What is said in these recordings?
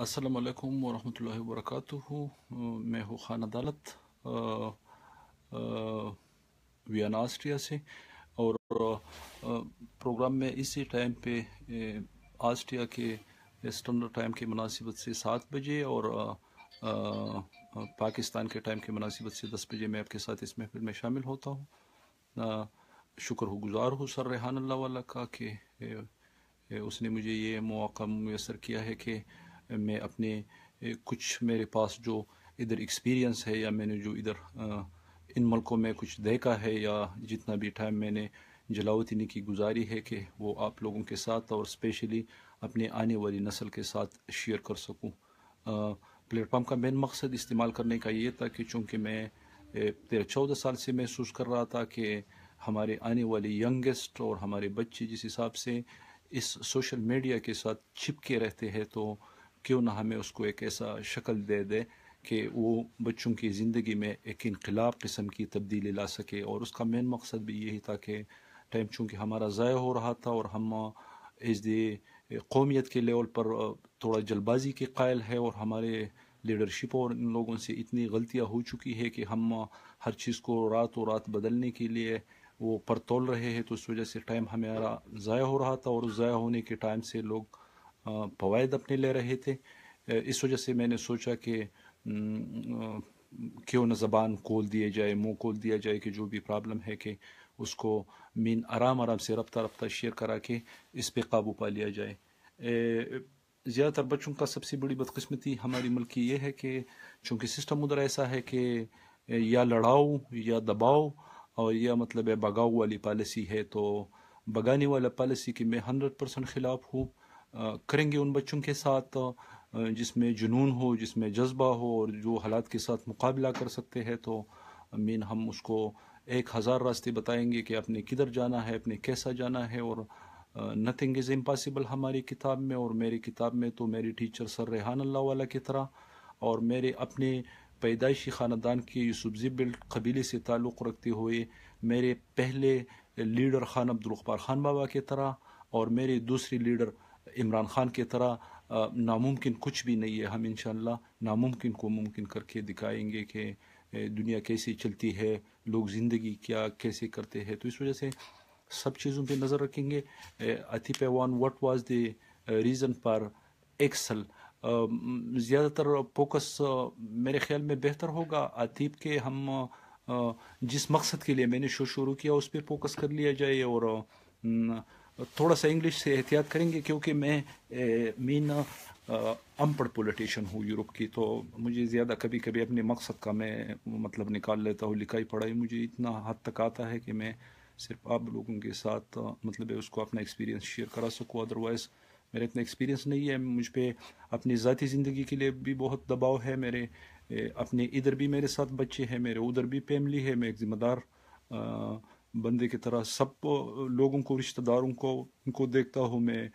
السلام علیکم ورحمۃ اللہ وبرکاتہ۔ میں ہوں خان عدالت ویانا آسٹریا سے، اور پروگرام میں اسی ٹائم پہ آسٹریا کے اسٹینڈرڈ ٹائم کی مناسبت سے 7 بجے اور پاکستان کے ٹائم کی مناسبت سے 10 بجے میں آپ کے ساتھ اس محفل میں شامل ہوتا ہوں۔ شکر گزار ہوں سر ریحان اللہ والا کا کہ اس نے مجھے یہ موقع میسر کیا ہے کہ میں اپنے کچھ میرے پاس جو ادھر ایکسپیرینس ہے، یا میں نے جو ادھر ان ملکوں میں کچھ دیکھا ہے، یا جتنا بھی ٹائم میں نے جلاوطنی کی گزاری ہے، کہ وہ آپ لوگوں کے ساتھ اور اسپیشلی اپنے آنے والی نسل کے ساتھ شیئر کر سکوں۔ پلیٹ فارم کا مین مقصد استعمال کرنے کا یہ تھا کہ چونکہ میں 14 سال سے محسوس کر رہا تھا کہ ہمارے آنے والے ینگسٹ اور ہمارے بچے جس حساب سے اس سوشل میڈیا کے ساتھ چھپکے رہتے ہیں، تو کیوں نہ ہمیں اس کو ایک ایسا شکل دے دے کہ وہ بچوں کی زندگی میں ایک انقلاب قسم کی تبدیلی لا سکے۔ اور اس کا مین مقصد بھی یہی تھا کہ ٹائم چونکہ ہمارا ضائع ہو رہا تھا، اور ہم ایز دی قومیت کے لیول پر تھوڑا جلد بازی کے قائل ہے، اور ہمارے لیڈرشپ اور ان لوگوں سے اتنی غلطیاں ہو چکی ہے کہ ہم ہر چیز کو رات بدلنے کے لیے وہ پر تول رہے ہیں، تو اس وجہ سے ٹائم ہمارا ضائع ہو رہا تھا، اور اس ضائع ہونے کے ٹائم سے لوگ فوائد اپنے لے رہے تھے۔ اس وجہ سے میں نے سوچا کہ کیوں نہ زبان کھول دیے جائے، منہ کھول دیا جائے، کہ جو بھی پرابلم ہے کہ اس کو آرام سے رفتہ شیئر کرا کے اس پہ قابو پا لیا جائے۔ زیادہ تر بچوں کا سب سے بڑی بدقسمتی ہماری ملک کی یہ ہے کہ چونکہ سسٹم ادھر ایسا ہے کہ یا لڑاؤ یا دباؤ، اور یا مطلب ہے بگاؤ والی پالیسی ہے، تو بگانے والا پالیسی کی میں 100% خلاف ہوں۔ کریں گے ان بچوں کے ساتھ جس میں جنون ہو، جس میں جذبہ ہو، اور جو حالات کے ساتھ مقابلہ کر سکتے ہیں، تو ہم اس کو 1000 راستے بتائیں گے کہ اپنے کدھر جانا ہے، اپنے کیسا جانا ہے۔ اور نتھنگ از امپاسبل ہماری کتاب میں، اور میری کتاب میں تو میری ٹیچر سر ریحان اللہ والا کی طرح، اور میرے اپنے پیدائشی خاندان کے یوسفزئی بیلٹ قبیلے سے تعلق رکھتے ہوئے میرے پہلے لیڈر خان عبدالغفار خان بابا کی طرح، اور میرے دوسری لیڈر عمران خان کی طرح ناممکن کچھ بھی نہیں ہے۔ ہم انشاءاللہ ناممکن کو ممکن کر کے دکھائیں گے کہ دنیا کیسے چلتی ہے، لوگ زندگی کیا کیسے کرتے ہیں۔ تو اس وجہ سے سب چیزوں پہ نظر رکھیں گے۔ اتھی پیوان what was the reason for excel, زیادہ تر فوکس میرے خیال میں بہتر ہوگا عتیب کے ہم جس مقصد کے لیے میں نے شو شروع کیا اس پہ فوکس کر لیا جائے، اور تھوڑا سا انگلش سے احتیاط کریں گے، کیونکہ میں ان پڑھ پولیٹیشین ہوں یورپ کی، تو مجھے زیادہ کبھی کبھی اپنے مقصد کا میں مطلب نکال لیتا ہوں۔ لکھائی پڑھائی مجھے اتنا حد تک آتا ہے کہ میں صرف آپ لوگوں کے ساتھ مطلب ہے اس کو اپنا ایکسپیرینس شیئر کرا سکوں، ادروائز میرا اتنا ایکسپیرینس نہیں ہے۔ مجھ پہ اپنی ذاتی زندگی کے لیے بھی بہت دباؤ ہے، میرے اپنے ادھر بھی میرے ساتھ بچے ہیں، میرے ادھر بھی فیملی ہے، میں ایک ذمہ دار بندے کی طرح سب لوگوں کو، رشتہ داروں کو، ان کو دیکھتا ہوں۔ میں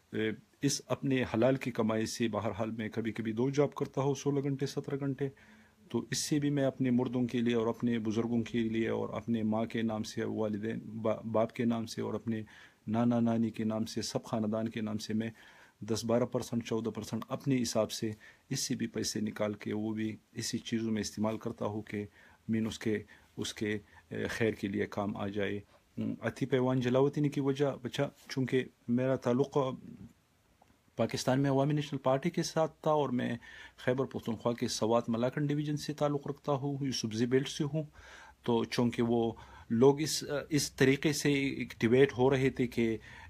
اس اپنے حلال کی کمائی سے بہرحال میں کبھی کبھی 2 جاب کرتا ہوں، 16 گھنٹے 17 گھنٹے، تو اس سے بھی میں اپنے مردوں کے لیے اور اپنے بزرگوں کے لیے اور اپنے ماں کے نام سے، والدین باپ کے نام سے، اور اپنے نانا نانی کے نام سے، سب خاندان کے نام سے میں 10-12% 14% اپنے حساب سے اس سے بھی پیسے نکال کے وہ بھی اسی چیزوں میں استعمال کرتا ہوں کہ مین اس کے خیر کے لیے کام آ جائے۔ اتھی پیوان جلاوطنی کی وجہ چونکہ میرا تعلق پاکستان میں عوامی نیشنل پارٹی کے ساتھ تھا، اور میں خیبر پختونخوا کے سوات ملاکنڈ ڈویژن سے تعلق رکھتا ہوں، یوسفزئی بیلٹ سے ہوں، تو چونکہ وہ لوگ اس طریقے سے ڈیبیٹ ہو رہے تھے کہ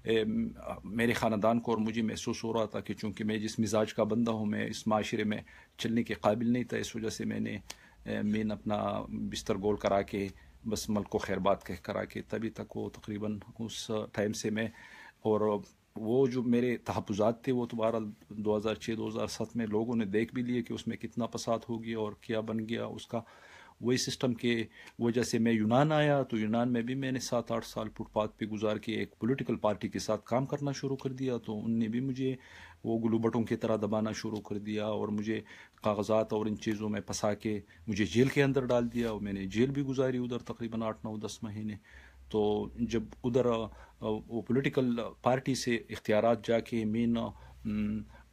میرے خاندان کو اور مجھے محسوس ہو رہا تھا کہ چونکہ میں جس مزاج کا بندہ ہوں، میں اس معاشرے میں چلنے کے قابل نہیں تھا، اس وجہ سے میں نے اپنا بستر گول کرا کے بس ملک کو خیر بات کہہ کرا کے تبھی تک وہ تقریباً اس ٹائم سے میں، اور وہ جو میرے تحفظات تھے وہ تو بہرحال 2006-2007 میں لوگوں نے دیکھ بھی لیے کہ اس میں کتنا فساد ہو گیا اور کیا بن گیا اس کا۔ وہی سسٹم کے وجہ سے میں یونان آیا، تو یونان میں بھی میں نے 7-8 سال فٹ پاتھ پہ گزار کے ایک پولیٹیکل پارٹی کے ساتھ کام کرنا شروع کر دیا، تو ان نے بھی مجھے وہ گلو بٹوں کی طرح دبانا شروع کر دیا، اور مجھے کاغذات اور ان چیزوں میں پھنسا کے مجھے جیل کے اندر ڈال دیا، اور میں نے جیل بھی گزاری ادھر تقریباً 8-9-10 مہینے۔ تو جب ادھر وہ پولیٹیکل پارٹی سے اختیارات جا کے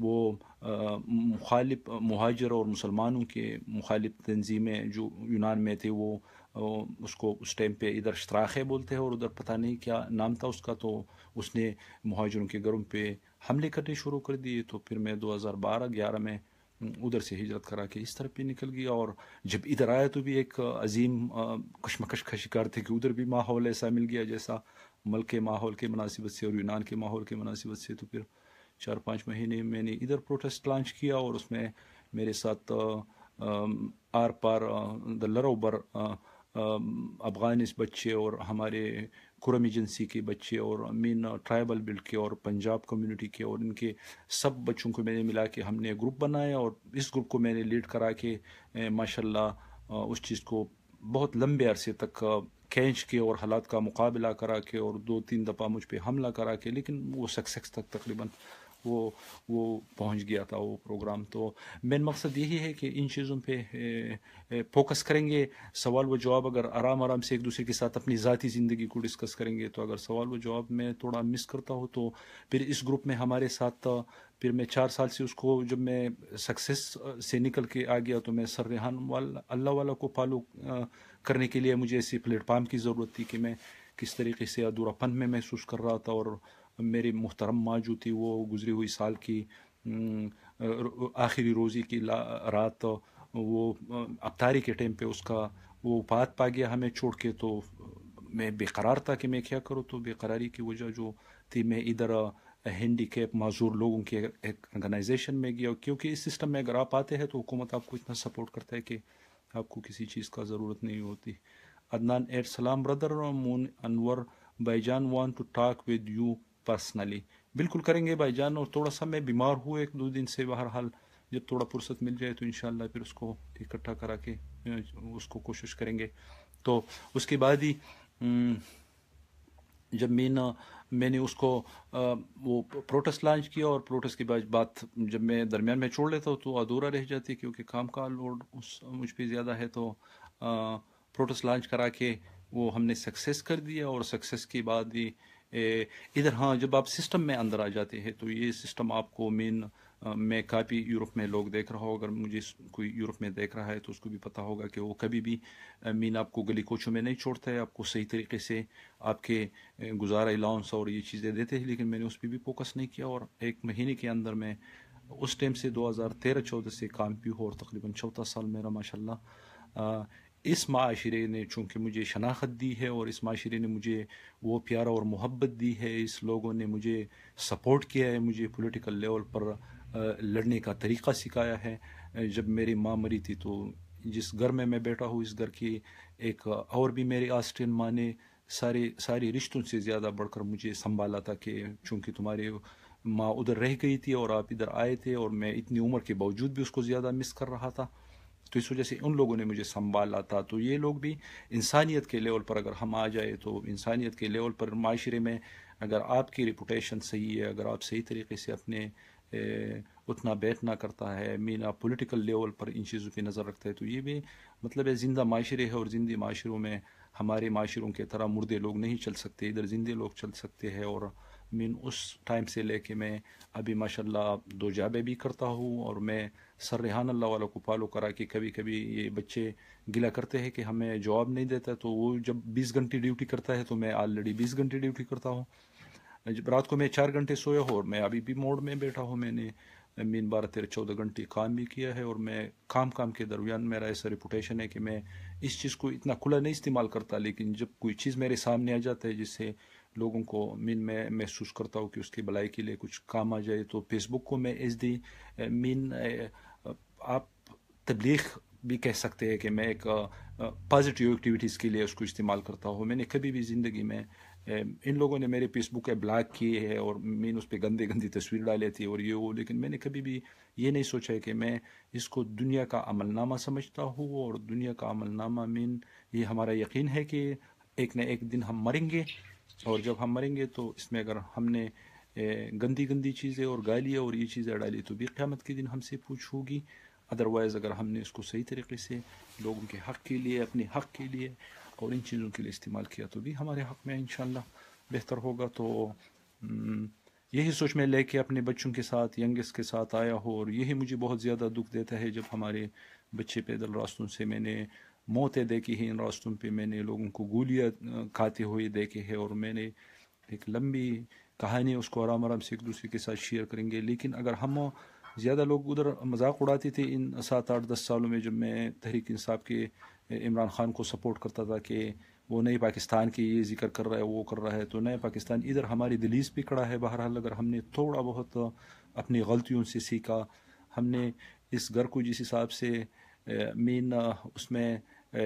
وہ مخالف مہاجر اور مسلمانوں کے مخالف تنظیمیں جو یونان میں تھے وہ اس کو اس ٹائم پہ ادھر اشتراخے بولتے ہیں اور ادھر پتہ نہیں کیا نام تھا اس کا، تو اس نے مہاجروں کے گھروں پہ حملے کرنے شروع کر دیے. تو پھر میں 2012-11 میں ادھر سے ہجرت کرا کے اس طرف پہ نکل گیا. اور جب ادھر آیا تو بھی ایک عظیم کشمکش کا شکار تھے کہ ادھر بھی ماحول ایسا مل گیا جیسا ملک کے ماحول کے مناسبت سے اور یونان کے ماحول کے مناسبت سے. تو پھر 4-5 مہینے میں نے ادھر پروٹیسٹ لانچ کیا اور اس میں میرے ساتھ آر پار دلر اوبر افغانس بچے اور ہمارے کرم ایجنسی کے بچے اور مین ٹرائبل بیلٹ کے اور پنجاب کمیونٹی کے اور ان کے سب بچوں کو میں نے ملا کے ہم نے گروپ بنایا اور اس گروپ کو میں نے لیڈ کرا کے ماشاءاللہ اس چیز کو بہت لمبے عرصے تک کھینچ کے اور حالات کا مقابلہ کرا کے اور 2-3 دفعہ مجھ پہ حملہ کرا کے، لیکن وہ سکسیس تک تقریباً وہ پہنچ گیا تھا وہ پروگرام. تو مین مقصد یہی ہے کہ ان چیزوں پہ فوکس کریں گے. سوال و جواب اگر آرام سے ایک دوسرے کے ساتھ اپنی ذاتی زندگی کو ڈسکس کریں گے، تو اگر سوال و جواب میں تھوڑا مس کرتا ہوں تو پھر اس گروپ میں ہمارے ساتھ پھر میں 4 سال سے اس کو جب میں سکسیس سے نکل کے آ گیا تو میں سر ریحان اللہ والا کو فالو کرنے کے لیے مجھے ایسی پلیٹ فارم کی ضرورت تھی کہ میں کس طریقے سے ادھورا پن میں محسوس کر رہا تھا. اور میری محترم ماں جو تھی وہ گزری ہوئی سال کی آخری روزی کی رات وہ افطاری کے ٹائم پہ اس کا وہ وفات پا گیا ہمیں چھوڑ کے. تو میں بے قرار تھا کہ میں کیا کروں. تو بے قراری کی وجہ جو تھی میں ادھر ہینڈی کیپ معذور لوگوں کے ایک آرگنائزیشن میں گیا، کیونکہ اس سسٹم میں اگر آپ آتے ہیں تو حکومت آپ کو اتنا سپورٹ کرتا ہے کہ آپ کو کسی چیز کا ضرورت نہیں ہوتی. عدنان ایٹ سلام بردر مون انور بھائی جان want to talk with you personally. بالکل کریں گے بھائی جان. اور تھوڑا سا میں بیمار ہوں 1-2 دن سے، بہرحال جب تھوڑا فرصت مل جائے تو انشاءاللہ پھر اس کو اکٹھا کرا کے اس کو کوشش کریں گے. تو اس کے بعد ہی جب میں نے اس کو وہ پروٹیسٹ لانچ کیا اور پروٹیسٹ کی بات جب میں درمیان میں چھوڑ لیتا ہوں تو ادھورا رہ جاتی کیونکہ کام کا لوڈ مجھ پہ زیادہ ہے. تو پروٹیسٹ لانچ کرا کے وہ ہم نے سکسیس کر دیا. اور سکسیس کے بعد بھی ادھر ہاں جب آپ سسٹم میں اندر آ جاتے ہیں تو یہ سسٹم آپ کو میں کافی یورپ میں لوگ دیکھ رہا ہوں، اگر مجھے کوئی یورپ میں دیکھ رہا ہے تو اس کو بھی پتہ ہوگا کہ وہ کبھی بھی آپ کو گلی کوچوں میں نہیں چھوڑتا ہے، آپ کو صحیح طریقے سے آپ کے گزارا الاؤنس اور یہ چیزیں دیتے ہیں. لیکن میں نے اس پہ بھی فوکس نہیں کیا اور 1 مہینے کے اندر میں اس ٹائم سے 2013-14 سے کام بھی ہو اور تقریباً 14 سال میرا ماشاءاللہ اس معاشرے نے چونکہ مجھے شناخت دی ہے اور اس معاشرے نے مجھے وہ پیارا اور محبت دی ہے، اس لوگوں نے مجھے سپورٹ کیا ہے، مجھے پولیٹیکل لیول پر لڑنے کا طریقہ سکھایا ہے. جب میری ماں مری تھی تو جس گھر میں بیٹھا ہوں اس گھر کی ایک اور بھی میری آسٹرین ماں نے ساری رشتوں سے زیادہ بڑھ کر مجھے سنبھالا تھا کہ چونکہ تمہاری ماں ادھر رہ گئی تھی اور آپ ادھر آئے تھے اور میں اتنی عمر کے باوجود بھی اس کو زیادہ مس کر رہا تھا، تو اس وجہ سے ان لوگوں نے مجھے سنبھالا تھا. تو یہ لوگ بھی انسانیت کے لیول پر اگر ہم آ جائے تو انسانیت کے لیول پر معاشرے میں اگر آپ کی ریپوٹیشن صحیح ہے، اگر آپ صحیح طریقے سے اپنے اتنا بیٹھنا کرتا ہے آپ پولیٹیکل لیول پر ان چیزوں پہ نظر رکھتا ہے، تو یہ بھی مطلب ہے زندہ معاشرے ہے. اور زندہ معاشروں میں ہمارے معاشروں کے طرح مردے لوگ نہیں چل سکتے، ادھر زندے لوگ چل سکتے ہیں. اور اس ٹائم سے لے کے میں ابھی ماشاءاللہ 2 جابیں بھی کرتا ہوں اور میں سر ریحان اللہ والا کو فالو کرا کہ کبھی یہ بچے گلا کرتے ہیں کہ ہمیں جواب نہیں دیتا، تو وہ جب 20 گھنٹے ڈیوٹی کرتا ہے تو میں آلریڈی 20 گھنٹے ڈیوٹی کرتا ہوں. جب رات کو میں 4 گھنٹے سویا ہوں اور میں ابھی بھی موڈ میں بیٹھا ہوں، میں نے 12-13-14 گھنٹے کام بھی کیا ہے. اور میں کام کے درمیان میرا ایسا ریپوٹیشن ہے کہ میں اس چیز کو اتنا کھلا نہیں استعمال کرتا، لیکن جب کوئی چیز میرے سامنے آ جاتا ہے جس سے لوگوں کو میں محسوس کرتا ہوں کہ اس کی بھلائی کے لیے کچھ کام آ جائے، تو فیس بک کو میں ایز دی آپ تبلیغ بھی کہہ سکتے ہیں کہ میں ایک پازیٹیو ایکٹیویٹیز کے لیے اس کو استعمال کرتا ہوں. میں نے کبھی بھی زندگی میں ان لوگوں نے میرے فیس بک بلاک کیے ہے اور اس پہ گندی تصویر ڈالے تھی اور یہ وہ، لیکن میں نے کبھی بھی یہ نہیں سوچا ہے کہ میں اس کو دنیا کا عمل نامہ سمجھتا ہوں. اور دنیا کا عمل نامہ یہ ہمارا یقین ہے کہ ایک نہ ایک دن ہم مریں گے، اور جب ہم مریں گے تو اس میں اگر ہم نے گندی چیزیں اور گالیاں اور یہ چیزیں ڈالی تو بھی قیامت کے دن ہم سے پوچھ ہوگی. ادروائز اگر ہم نے اس کو صحیح طریقے سے لوگوں کے حق کے لیے، اپنے حق کے لیے اور ان چیزوں کے لیے استعمال کیا تو بھی ہمارے حق میں انشاءاللہ بہتر ہوگا. تو یہی سوچ میں لے کے اپنے بچوں کے ساتھ ینگسٹ کے ساتھ آیا ہوں، اور یہی مجھے بہت زیادہ دکھ دیتا ہے جب ہمارے بچے پیدل راستوں سے، میں نے موتیں دیکھی ہیں ان راستوں پہ، میں نے لوگوں کو گولیاں کھاتے ہوئے دیکھے ہیں، اور میں نے ایک لمبی کہانی اس کو آرام آرام سے ایک دوسرے کے ساتھ شیئر کریں گے. لیکن اگر ہم زیادہ لوگ ادھر مذاق اڑاتے تھے ان 7 8 10 سالوں میں، جب میں تحریک انصاف کے عمران خان کو سپورٹ کرتا تھا کہ وہ نئے پاکستان کی یہ ذکر کر رہا ہے، وہ کر رہا ہے، تو نئے پاکستان ادھر ہماری دلیز پہ کھڑا ہے. بہرحال اگر ہم نے تھوڑا بہت اپنی غلطیوں سے سیکھا، ہم نے اس گھر کو جس حساب سے مین اس میں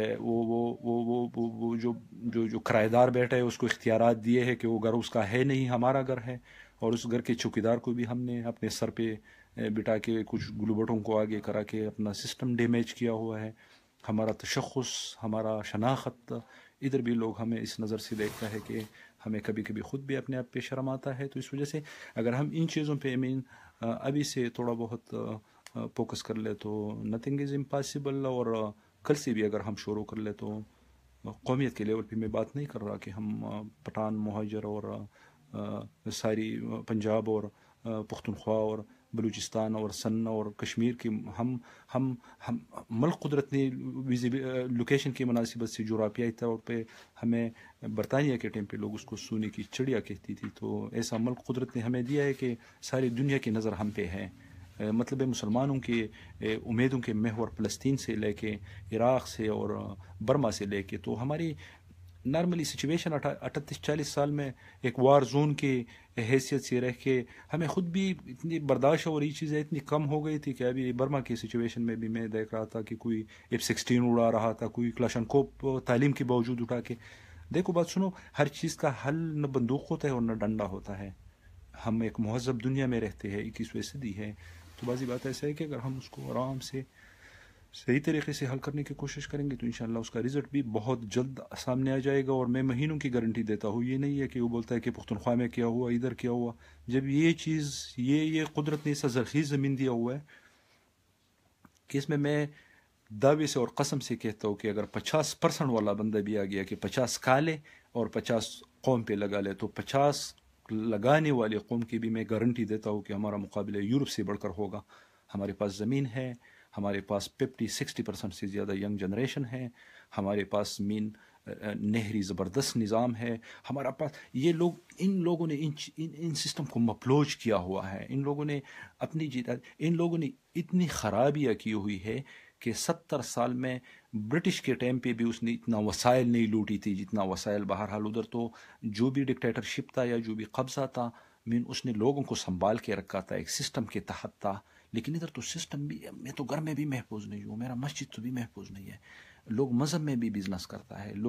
وہ جو کرایہ دار بیٹھا ہے اس کو اختیارات دیے ہیں کہ وہ گھر اس کا ہے نہیں، ہمارا گھر ہے، اور اس گھر کے چوکیدار کو بھی ہم نے اپنے سر پہ بٹا کے کچھ گلوبٹوں کو آگے کرا کے اپنا سسٹم ڈیمیج کیا ہوا ہے. ہمارا تشخص، ہمارا شناخت، ادھر بھی لوگ ہمیں اس نظر سے دیکھتا ہے کہ ہمیں کبھی کبھی خود بھی اپنے آپ پہ شرم آتا ہے. تو اس وجہ سے اگر ہم ان چیزوں پہ ابھی سے تھوڑا بہت فوکس کر لے تو نتھنگ از امپاسبل. اور کل سے بھی اگر ہم شروع کر لے تو قومیت کے لیول پہ میں بات نہیں کر رہا کہ ہم پٹھان، مہاجر اور ساری پنجاب اور پختونخوا اور بلوچستان اور سن اور کشمیر کی ہم ملک قدرت نے لوکیشن کی مناسبت سے جغرافیائی طور پہ ہمیں برطانیہ کے ٹائم پہ لوگ اس کو سونے کی چڑیا کہتی تھی، تو ایسا ملک قدرت نے ہمیں دیا ہے کہ ساری دنیا کی نظر ہم پہ ہے. مطلب مسلمانوں کے امیدوں کے محور فلسطین سے لے کے عراق سے اور برما سے لے کے، تو ہماری نارملی سچویشن 38 40 سال میں ایک وار زون کی حیثیت سے رہ کے ہمیں خود بھی اتنی برداشت اور یہ چیزیں اتنی کم ہو گئی تھی کہ ابھی برما کی سچویشن میں بھی میں دیکھ رہا تھا کہ کوئی F-16 اڑا رہا تھا، کوئی کلاشنکوف تعلیم کے باوجود اٹھا کے. دیکھو بات سنو، ہر چیز کا حل نہ بندوق ہوتا ہے اور نہ ڈنڈا ہوتا ہے. ہم ایک مہذب دنیا میں رہتے ہیں، 21ویں صدی ہے، تو بازی بات ایسا ہے کہ اگر ہم اس کو آرام سے صحیح طریقے سے حل کرنے کی کوشش کریں گے تو انشاءاللہ اس کا رزلٹ بھی بہت جلد سامنے آ جائے گا. اور میں مہینوں کی گارنٹی دیتا ہوں، یہ نہیں ہے کہ وہ بولتا ہے کہ پختونخوا میں کیا ہوا، ادھر کیا ہوا. جب یہ چیز یہ قدرت نے ایسا زرخیز زمین دیا ہوا ہے کہ اس میں دعوے سے اور قسم سے کہتا ہوں کہ اگر 50% والا بندہ بھی آ گیا کہ 50 کھا لے اور 50 قوم پہ لگا لے، تو 50 لگانے والے قوم کی بھی میں گارنٹی دیتا ہوں کہ ہمارا مقابلہ یورپ سے بڑھ کر ہوگا. ہمارے پاس زمین ہے، ہمارے پاس 50 60% سے زیادہ ینگ جنریشن ہے، ہمارے پاس نہری زبردست نظام ہے، ہمارا پاس یہ لوگ، ان لوگوں نے ان سسٹم کو مفلوج کیا ہوا ہے. ان لوگوں نے ان لوگوں نے اتنی خرابیاں کی ہوئی ہے کہ 70 سال میں برٹش کے ٹائم پہ بھی اس نے اتنا وسائل نہیں لوٹی تھی جتنا وسائل بہرحال ادھر. تو جو بھی ڈکٹیٹرشپ تھا یا جو بھی قبضہ تھا، اس نے لوگوں کو سنبھال کے رکھا تھا، ایک سسٹم کے تحت تھا. لیکن ادھر تو سسٹم بھی، میں تو گھر میں بھی محفوظ نہیں ہوں، میرا مسجد تو بھی محفوظ نہیں ہے. لوگ مذہب میں بھی بزنس کرتا ہے،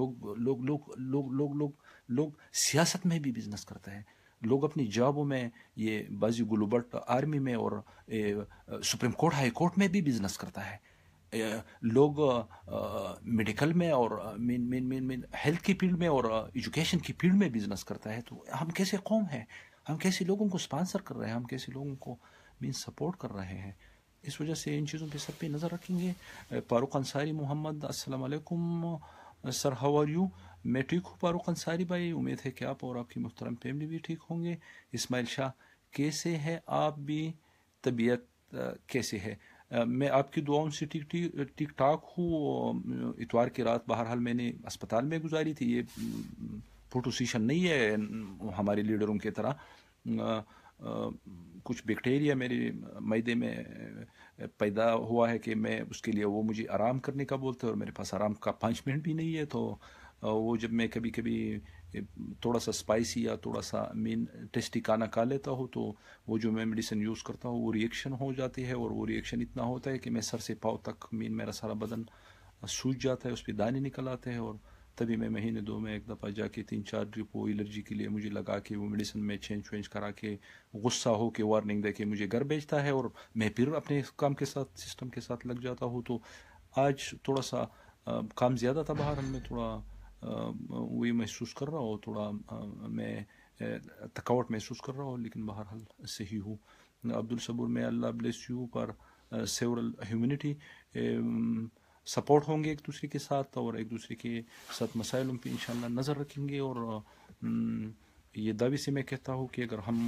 لوگ سیاست میں بھی بزنس کرتا ہے، لوگ اپنی جابوں میں، یہ بازی گلوبٹ آرمی میں اور سپریم کورٹ ہائی کورٹ میں بھی بزنس کرتا ہے. لوگ میڈیکل میں اور مین ہیلتھ کی فیلڈ میں اور ایجوکیشن کی فیلڈ میں بزنس کرتا ہے. تو ہم کیسے قوم ہیں؟ ہم کیسے لوگوں کو سپانسر کر رہے ہیں؟ ہم کیسے لوگوں کو سپورٹ کر رہے ہیں؟ اس وجہ سے ان چیزوں پہ سب پہ نظر رکھیں گے. فاروق انصاری محمد، السلام علیکم سر، ہاؤ آر یو؟ میں ٹھیک ہوں فاروق انصاری بھائی، امید ہے کہ آپ اور آپ کی محترم فیملی بھی ٹھیک ہوں گے. اسماعیل شاہ، کیسے ہے آپ بھی؟ طبیعت کیسے ہے؟ میں آپ کی دعاؤں سے ٹھیک ٹھاک ہوں. اتوار کی رات بہرحال میں نے اسپتال میں گزاری تھی. یہ فوٹو سیشن نہیں ہے ہمارے لیڈروں کی طرح. کچھ بیکٹیریا میرے معدے میں پیدا ہوا ہے کہ میں اس کے لیے، وہ مجھے آرام کرنے کا بولتے ہیں اور میرے پاس آرام کا 5 منٹ بھی نہیں ہے. تو وہ جب میں کبھی کبھی تھوڑا سا اسپائسی یا تھوڑا سا ٹیسٹی کھانا کھا لیتا ہوں تو وہ جو میں میڈیسن یوز کرتا ہوں وہ ریئیکشن ہو جاتی ہے، اور وہ ریئیکشن اتنا ہوتا ہے کہ میں سر سے پاؤں تک میرا سارا بدن سوج جاتا ہے، اس پہ دانے نکل آتے ہیں. اور تبھی میں مہینے 2 میں ایک دفعہ جا کے 3 4 ڈرپ وہ الرجی کے لیے مجھے لگا کے وہ میڈیسن میں چینج کرا کے غصہ ہو کے وارننگ دے کے مجھے گھر بھیجتا ہے، اور میں پھر اپنے کام کے ساتھ سسٹم کے ساتھ لگ جاتا ہوں. تو آج تھوڑا سا کام زیادہ تھا باہر، میں تھوڑا وہی محسوس کر رہا ہوں، تھوڑا میں تھکاوٹ محسوس کر رہا ہوں، لیکن بہرحال صحیح ہوں. عبدالصبور میں اللہ بلیس یو پر سیورل ہیومنٹی سپورٹ ہوں گے ایک دوسرے کے ساتھ، اور ایک دوسرے کے ساتھ مسائلوں پہ انشاءاللہ نظر رکھیں گے. اور یہ دعوی سے میں کہتا ہوں کہ اگر ہم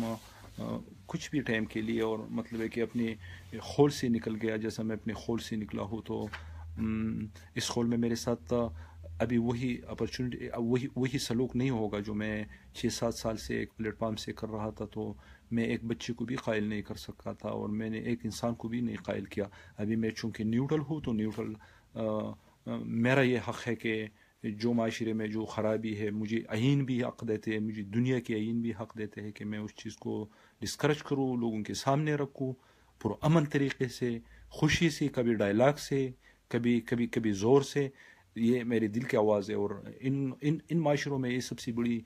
کچھ بھی ٹائم کے لیے، اور مطلب ہے کہ اپنے خول سے نکل گیا، جیسا میں اپنے خول سے نکلا ہوں. تو اس خول میں میرے ساتھ ابھی وہی اپرچونٹی، وہی سلوک نہیں ہوگا جو میں 6-7 سال سے ایک پلیٹ فارم سے کر رہا تھا. تو میں ایک بچے کو بھی قائل نہیں کر سکا تھا، اور میں نے ایک انسان کو بھی نہیں قائل کیا. ابھی میں چونکہ نیوٹرل ہوں، تو نیوٹرل میرا یہ حق ہے کہ جو معاشرے میں جو خرابی ہے، مجھے آئین بھی حق دیتے ہیں، مجھے دنیا کے آئین بھی حق دیتے ہیں کہ میں اس چیز کو ڈسکرج کروں، لوگوں کے سامنے رکھوں پرامن طریقے سے، خوشی سے، کبھی ڈائلاگ سے، کبھی زور سے. یہ میرے دل کی آواز ہے. اور ان معاشروں میں یہ سب سے بڑی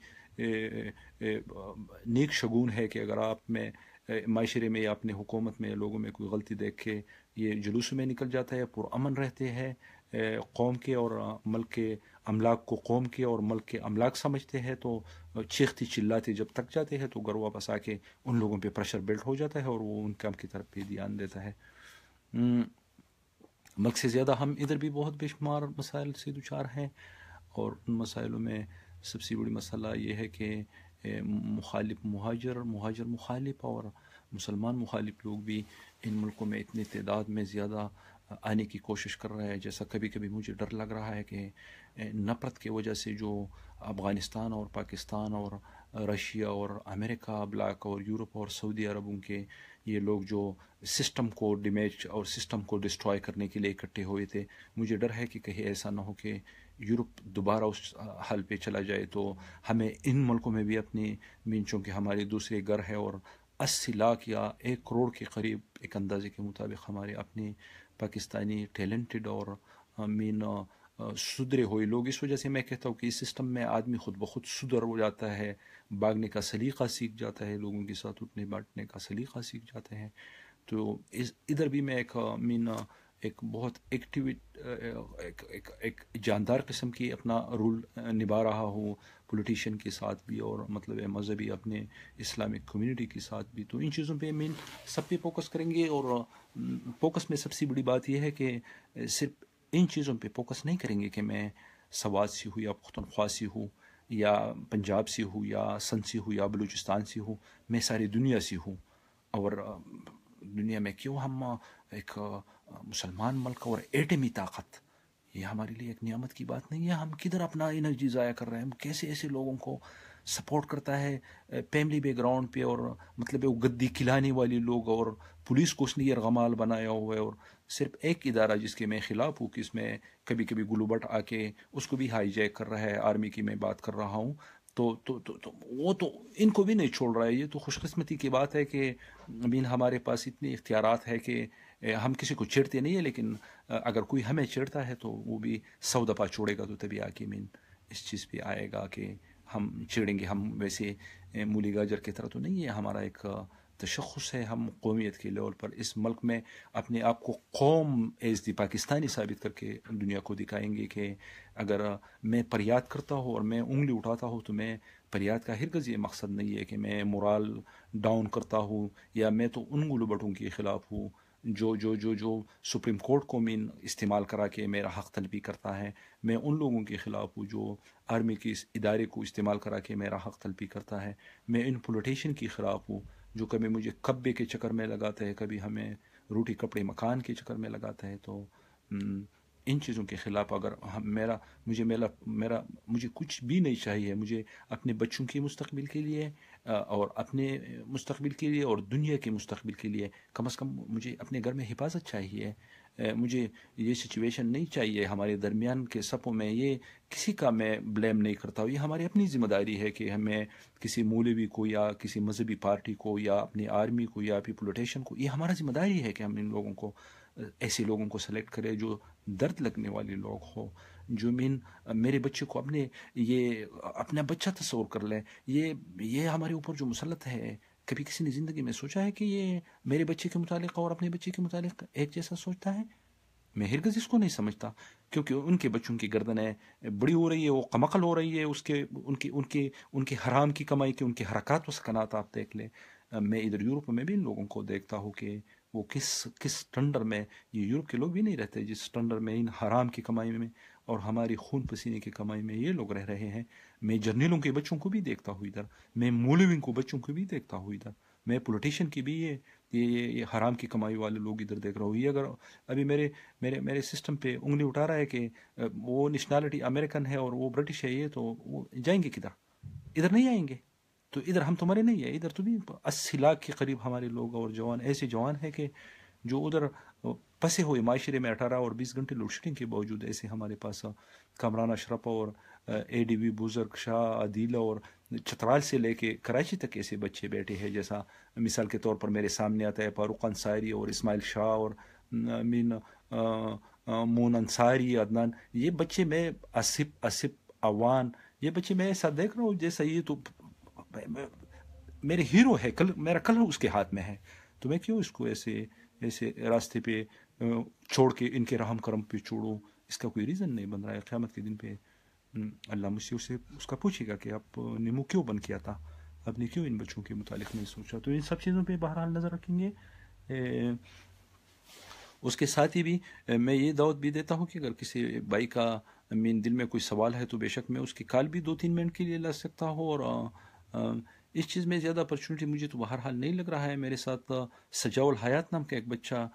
نیک شگون ہے کہ اگر آپ میں معاشرے میں یا اپنے حکومت میں لوگوں میں کوئی غلطی دیکھ کے یہ جلوس میں نکل جاتا ہے، پرامن رہتے ہیں، قوم کے اور ملک کے املاک کو قوم کے اور ملک کے املاک سمجھتے ہیں، تو چیختی چلاتے جب تک جاتے ہیں تو گھر واپس آ کے ان لوگوں پہ پریشر بلٹ ہو جاتا ہے، اور وہ ان کام کی طرف بھی دھیان دیتا ہے. ملک سے زیادہ ہم ادھر بھی بہت بے شمار مسائل سے دوچار ہیں، اور ان مسائلوں میں سب سے بڑی مسئلہ یہ ہے کہ مہاجر مخالف اور مسلمان مخالف لوگ بھی ان ملکوں میں اتنی تعداد میں زیادہ آنے کی کوشش کر رہے ہیں. جیسا کبھی کبھی مجھے ڈر لگ رہا ہے کہ نفرت کی وجہ سے جو افغانستان اور پاکستان اور رشیا اور امریکہ بلاک اور یورپ اور سعودی عربوں کے یہ لوگ جو سسٹم کو ڈیمیج اور سسٹم کو ڈسٹرائے کرنے کے لیے اکٹھے ہوئے تھے، مجھے ڈر ہے کہ کہیں ایسا نہ ہو کہ یورپ دوبارہ اس حال پہ چلا جائے. تو ہمیں ان ملکوں میں بھی اپنی مینچوں کے ہمارے دوسرے گھر ہے، اور 80 لاکھ یا 1 کروڑ کے قریب ایک اندازے کے مطابق ہمارے اپنے پاکستانی ٹیلنٹڈ اور سدھرے ہوئے لوگ. اس وجہ سے میں کہتا ہوں کہ اس سسٹم میں آدمی خود بخود سدھر ہو جاتا ہے، بھاگنے کا سلیقہ سیکھ جاتا ہے، لوگوں کے ساتھ اٹھنے بیٹھنے کا سلیقہ سیکھ جاتے ہیں. تو ادھر بھی میں ایک بہت ایک جاندار قسم کی اپنا رول نبھا رہا ہوں، پولیٹیشین کے ساتھ بھی، اور مطلب مذہبی اپنے اسلامک کمیونٹی کے ساتھ بھی. تو ان چیزوں پہ مین سب پہ فوکس کریں گے، اور فوکس میں سب سے بڑی بات یہ ہے کہ صرف ان چیزوں پہ فوکس نہیں کریں گے کہ میں سوات سے ہوں یا پختونخوا سے ہوں یا پنجاب سے ہوں یا سندھ سے ہوں یا بلوچستان سے ہوں، میں ساری دنیا سے ہوں. اور دنیا میں کیوں ہم ایک مسلمان ملک اور ایٹمی طاقت، یہ ہمارے لیے ایک نعمت کی بات نہیں ہے؟ ہم کدھر اپنا انرجی ضائع کر رہے ہیں؟ ہم کیسے ایسے لوگوں کو سپورٹ کرتا ہے فیملی بیک گراؤنڈ پہ، اور مطلب وہ گدی کھلانے والے لوگ، اور پولیس کو اس نے یرغمال بنایا ہوا ہے. اور صرف ایک ادارہ جس کے میں خلاف ہوں کہ اس میں کبھی کبھی گلو بٹ آ کے اس کو بھی ہائی جیک کر رہا ہے، آرمی کی میں بات کر رہا ہوں، تو وہ تو ان کو بھی نہیں چھوڑ رہا ہے. یہ تو خوش قسمتی کی بات ہے کہ ہمارے پاس اتنے اختیارات ہے کہ ہم کسی کو چڑھتے نہیں ہیں، لیکن اگر کوئی ہمیں چڑھتا ہے تو وہ بھی 100 دفعہ چھوڑے گا، تو تبھی آ کے اس چیز پہ آئے گا کہ ہم چڑھیں گے. ہم ویسے مولی گاجر کی طرح تو نہیں ہے، ہمارا ایک تشخص ہے. ہم قومیت کے لیول پر اس ملک میں اپنے آپ کو قوم ایز دی پاکستانی ثابت کر کے دنیا کو دکھائیں گے کہ اگر میں پریاد کرتا ہوں اور میں انگلی اٹھاتا ہوں تو میں پریاد کا ہرگز یہ مقصد نہیں ہے کہ میں مورال ڈاؤن کرتا ہوں، یا میں تو ان گلو بٹوں کے خلاف ہوں جو سپریم کورٹ کو استعمال کرا کے میرا حق طلبی کرتا ہے. میں ان لوگوں کے خلاف ہوں جو آرمی کے اس ادارے کو استعمال کرا کے میرا حق طلبی کرتا ہے. میں ان پولیٹیشین کے خلاف ہوں جو کبھی مجھے قبے کے چکر میں لگاتا ہے، کبھی ہمیں روٹی کپڑے مکان کے چکر میں لگاتا ہے. تو ان چیزوں کے خلاف اگر مجھے کچھ بھی نہیں چاہیے. مجھے اپنے بچوں کے مستقبل کے لیے اور اپنے مستقبل کے لیے اور دنیا کے مستقبل کے لیے کم از کم مجھے اپنے گھر میں حفاظت چاہیے. مجھے یہ سچویشن نہیں چاہیے ہمارے درمیان کے صفوں میں. یہ کسی کا میں بلیم نہیں کرتا ہوں، یہ ہماری اپنی ذمہ داری ہے کہ ہمیں کسی مولوی کو یا کسی مذہبی پارٹی کو یا اپنی آرمی کو یا اپنی پولیٹیشین کو، یہ ہمارا ذمہ داری ہے کہ ہم ان لوگوں کو، ایسے لوگوں کو سلیکٹ کریں جو درد لگنے والے لوگ ہو، جو میرے بچے کو اپنا بچہ تصور کر لیں. یہ ہمارے اوپر جو مسلط ہے، کبھی کسی نے زندگی میں سوچا ہے کہ یہ میرے بچے کے متعلق اور اپنے بچے کے متعلق ایک جیسا سوچتا ہے؟ میں ہرگز اس کو نہیں سمجھتا، کیونکہ ان کے بچوں کی گردنیں بڑی ہو رہی ہے، وہ قمقل ہو رہی ہے، ان کے حرام کی کمائی کے ان کے حرکات و سکنات آپ دیکھ لیں. میں ادھر یورپ میں بھی ان لوگوں کو دیکھتا ہوں کہ وہ کس ٹنڈر میں، یہ یورپ کے لوگ بھی نہیں رہتے جس ٹنڈر میں ان حرام کی کمائی میں اور ہماری خون پسینے کی کمائی میں یہ لوگ رہ رہے ہیں. میں جرنیلوں کے بچوں کو بھی دیکھتا ہوں ادھر، میں مولویوں کو بچوں کو بھی دیکھتا ہوں ادھر. میں پولیٹیشین کی بھی یہ حرام کی کمائی والے لوگ ادھر دیکھ رہا ہوں. یہ اگر ابھی میرے سسٹم پہ انگلی اٹھا رہا ہے کہ وہ نیشنالٹی امریکن ہے اور وہ برٹش ہے، یہ تو وہ جائیں گے کدھر؟ ادھر نہیں آئیں گے. تو ادھر ہم تمہارے نہیں ہیں، ادھر تو بھی 80 لاکھ کے قریب ہمارے لوگ اور جوان ایسے جوان ہیں کہ جو ادھر پسے ہوئے معاشرے میں 18 اور 20 گھنٹے لوڈ شیڈنگ کے باوجود. ایسے ہمارے پاس کامران اشرف اور اے ڈی وی بزرگ شاہ عدیلہ اور چترال سے لے کے کراچی تک ایسے بچے بیٹھے ہیں. جیسا مثال کے طور پر میرے سامنے آتا ہے فاروق انصاری اور اسماعیل شاہ اور مین مون انصاری، عدنان. یہ بچے میں اسف اوان، یہ بچے میں ایسا دیکھ رہا ہوں جیسا یہ تو میرے ہیرو ہے، میرا کلر اس کے ہاتھ میں ہے. تو میں کیوں اس کو ایسے راستے پہ چھوڑ کے ان کے رحم کرم پہ چھوڑوں؟ اس کا کوئی ریزن نہیں بن رہا ہے. قیامت کے دن پہ اللہ مجھ سے اس کا پوچھے گا کہ آپ نے منہ کیوں بند کیا تھا، آپ نے کیوں ان بچوں کے متعلق نہیں سوچا. تو ان سب چیزوں پہ بہرحال نظر رکھیں گے. اس کے ساتھ ہی بھی میں یہ دعوت بھی دیتا ہوں کہ اگر کسی بھائی کا دل میں کوئی سوال ہے تو بے شک میں اس کی کال بھی 2-3 منٹ کے لیے لا سکتا ہوں. اور اس چیز میں زیادہ اپرچونیٹی مجھے تو بہرحال نہیں لگ رہا ہے. میرے ساتھ سجاء الحیات نام کا ایک بچہ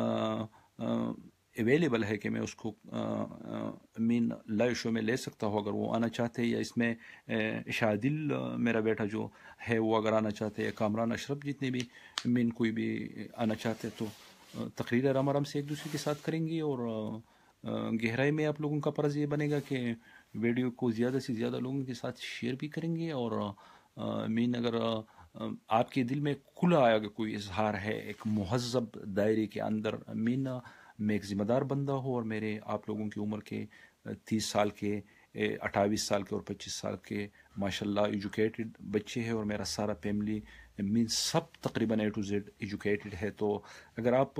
اویلیبل ہے کہ میں اس کو لائیو شو میں لے سکتا ہوں اگر وہ آنا چاہتے ہیں، یا اس میں شادل میرا بیٹا جو ہے وہ اگر آنا چاہتے ہیں، کامران اشرف جتنے بھی کوئی بھی آنا چاہتے تو تقریر آرام آرام سے ایک دوسرے کے ساتھ کریں گے. اور گہرائی میں آپ لوگوں کا فرض یہ بنے گا کہ ویڈیو کو زیادہ سے زیادہ لوگوں کے ساتھ شیئر بھی کریں گے. اور اگر آپ کے دل میں کھلا آیا کہ کوئی اظہار ہے ایک مہذب دائرے کے اندر، میں ایک ذمہ دار بندہ ہوں اور میرے آپ لوگوں کی عمر کے 30 سال کے 28 سال کے اور 25 سال کے ماشاءاللہ ایجوکیٹڈ بچے ہیں، اور میرا سارا فیملی سب تقریباً A to Z ایجوکیٹڈ ہے. تو اگر آپ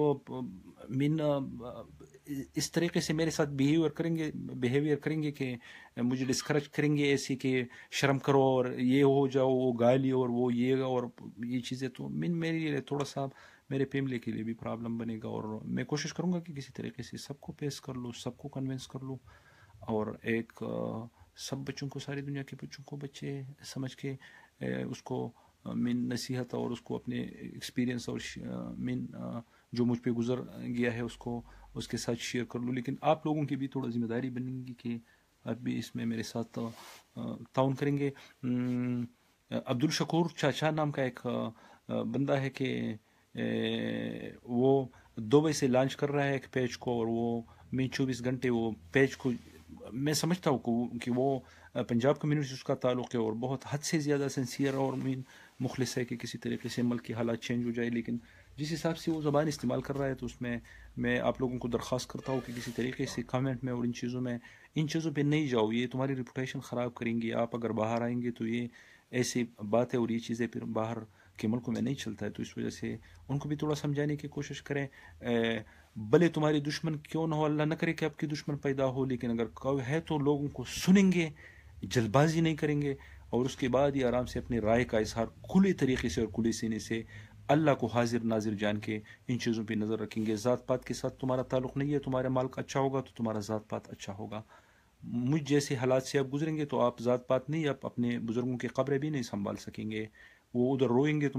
اس طریقے سے میرے ساتھ بیہیویئر کریں گے کہ مجھے ڈسکریج کریں گے ایسی کہ شرم کرو اور یہ ہو جاؤ، وہ گالی اور وہ یہ اور یہ چیزیں، تو میرے لیے تھوڑا سا میرے فیملی کے لیے بھی پرابلم بنے گا. اور میں کوشش کروں گا کہ کسی طریقے سے سب کو پیس کر لوں، سب کو کنونس کر لوں، اور ایک سب بچوں کو، ساری دنیا کے بچوں کو بچے سمجھ کے اس کو نصیحت اور اس کو اپنے ایکسپیرینس اور جو مجھ پہ گزر گیا ہے اس کے ساتھ شیئر کر لوں. لیکن آپ لوگوں کی بھی تھوڑا ذمہ داری بنے گی کہ آپ بھی اس میں میرے ساتھ تعاون کریں گے. عبدالشکور چاچا نام کا ایک بندہ ہے کہ وہ دبئی سے لانچ کر رہا ہے ایک پیج کو، اور وہ 24 گھنٹے وہ پیج کو، میں سمجھتا ہوں کہ وہ پنجاب کمیونٹی سے اس کا تعلق ہے اور بہت حد سے زیادہ سنسیئر اور مخلص ہے کہ کسی طریقے سے ملک کی حالات چینج ہو جائے. لیکن جس حساب سے وہ زبان استعمال کر رہا ہے تو اس میں آپ لوگوں کو درخواست کرتا ہوں کہ کسی طریقے سے کامنٹ میں اور ان چیزوں پہ نہیں جاؤ. یہ تمہاری ریپوٹیشن خراب کریں گی. آپ اگر باہر آئیں گے تو یہ ایسی بات ہے اور یہ چیزیں پھر باہر کے ملکوں میں نہیں چلتا ہے. تو اس وجہ سے ان کو بھی تھوڑا سمجھانے کی کوشش کریں. بھلے تمہاری دشمن کیوں نہ ہو، اللہ نہ کرے کہ آپ کی دشمن پیدا ہو، لیکن اگر کوئی ہے تو لوگوں کو سنیں گے، جلد بازی نہیں کریں گے، اور اس کے بعد یہ آرام سے اپنی رائے کا اظہار کھلے طریقے سے اور کھلے سینے سے اللہ کو حاضر ناظر جان کے ان چیزوں پہ نظر رکھیں گے. ذات پات کے ساتھ تمہارا تعلق نہیں ہے. تمہارا مال کا اچھا ہوگا تو تمہارا ذات پات اچھا ہوگا. مجھ جیسے حالات سے آپ گزریں گے تو آپ ذات پات نہیں، آپ اپنے بزرگوں کے قبریں بھی نہیں سنبھال سکیں گے. وہ ادھر روئیں گے،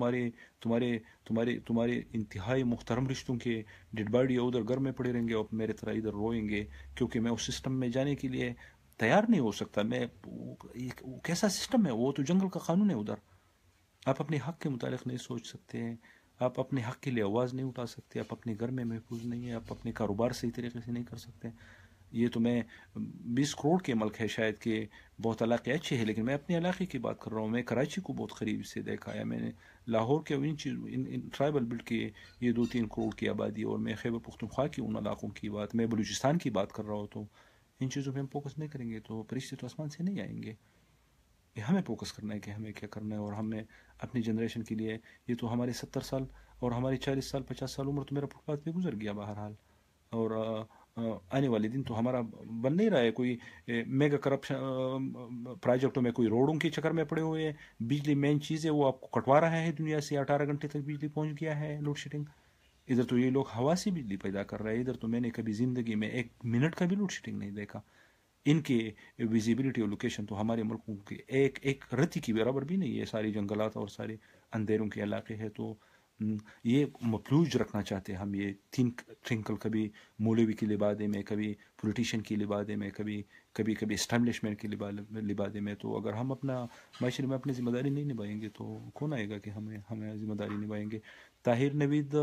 تمہارے انتہائی محترم رشتوں کے ڈیڈ باڈی ادھر گھر میں پڑے رہیں گے، اور میرے طرح ادھر روئیں گے، کیونکہ میں اس سسٹم میں جانے کے لیے تیار نہیں ہو سکتا. وہ کیسا سسٹم ہے؟ وہ تو جنگل کا قانون ہے. ادھر آپ اپنے حق کے متعلق نہیں سوچ سکتے ہیں، آپ اپنے حق کے لیے آواز نہیں اٹھا سکتے، آپ اپنے گھر میں محفوظ نہیں ہیں، آپ اپنے کاروبار صحیح طریقے سے نہیں کر سکتے. یہ تو میں 20 کروڑ کے ملک ہے شاید کہ بہت علاقے اچھے ہیں، لیکن میں اپنے علاقے کی بات کر رہا ہوں. میں کراچی کو بہت قریب سے دیکھا ہے. میں نے لاہور کے ان ٹرائبل بیلٹ کے یہ 2-3 کروڑ کی آبادی، اور میں خیبر پختونخوا کی ان علاقوں کی بات، میں بلوچستان کی بات کر رہا ہوں. تو ان چیزوں پہ ہم فوکس نہیں کریں گے تو فرشتے تو آسمان سے نہیں آئیں گے. یہ ہمیں فوکس کرنا ہے کہ ہمیں کیا کرنا ہے، اور ہمیں اپنی جنریشن کے لیے. یہ تو ہمارے 70 سال اور ہماری 40 سال 50 سال عمر تو میرا فٹ پاتھ پہ گزر گیا بہرحال. اور آنے والے دن تو ہمارا بن نہیں رہا ہے کوئی میگا کرپشن پروجیکٹوں میں، کوئی روڈوں کے چکر میں پڑے ہوئے ہیں. بجلی مین چیز ہے، وہ آپ کو کٹوا رہا ہے دنیا سے. 18 گھنٹے تک بجلی پہنچ گیا ہے، لوڈ شیڈنگ. ادھر تو یہ لوگ ہوا سے بجلی پیدا کر رہے ہیں. ادھر تو میں نے کبھی زندگی میں 1 منٹ کا بھی لوڈ شیڈنگ نہیں دیکھا. ان کی ویزیبلٹی اور لوکیشن تو ہمارے ملکوں کی ایک رتی کی برابر بھی نہیں ہے. ساری جنگلات اور سارے اندھیروں کے علاقے ہے، تو یہ مفلوج رکھنا چاہتے ہیں ہم، یہ تھنکل کبھی مولوی کے لبادے میں، کبھی پولیٹیشین کے لبادے میں، کبھی اسٹیبلشمنٹ کے لبادے میں. تو اگر ہم اپنا معاشرے میں اپنی ذمہ داری نہیں نبھائیں گے تو کون آئے گا کہ ہمیں ذمہ داری نبھائیں گے. طاہر نوید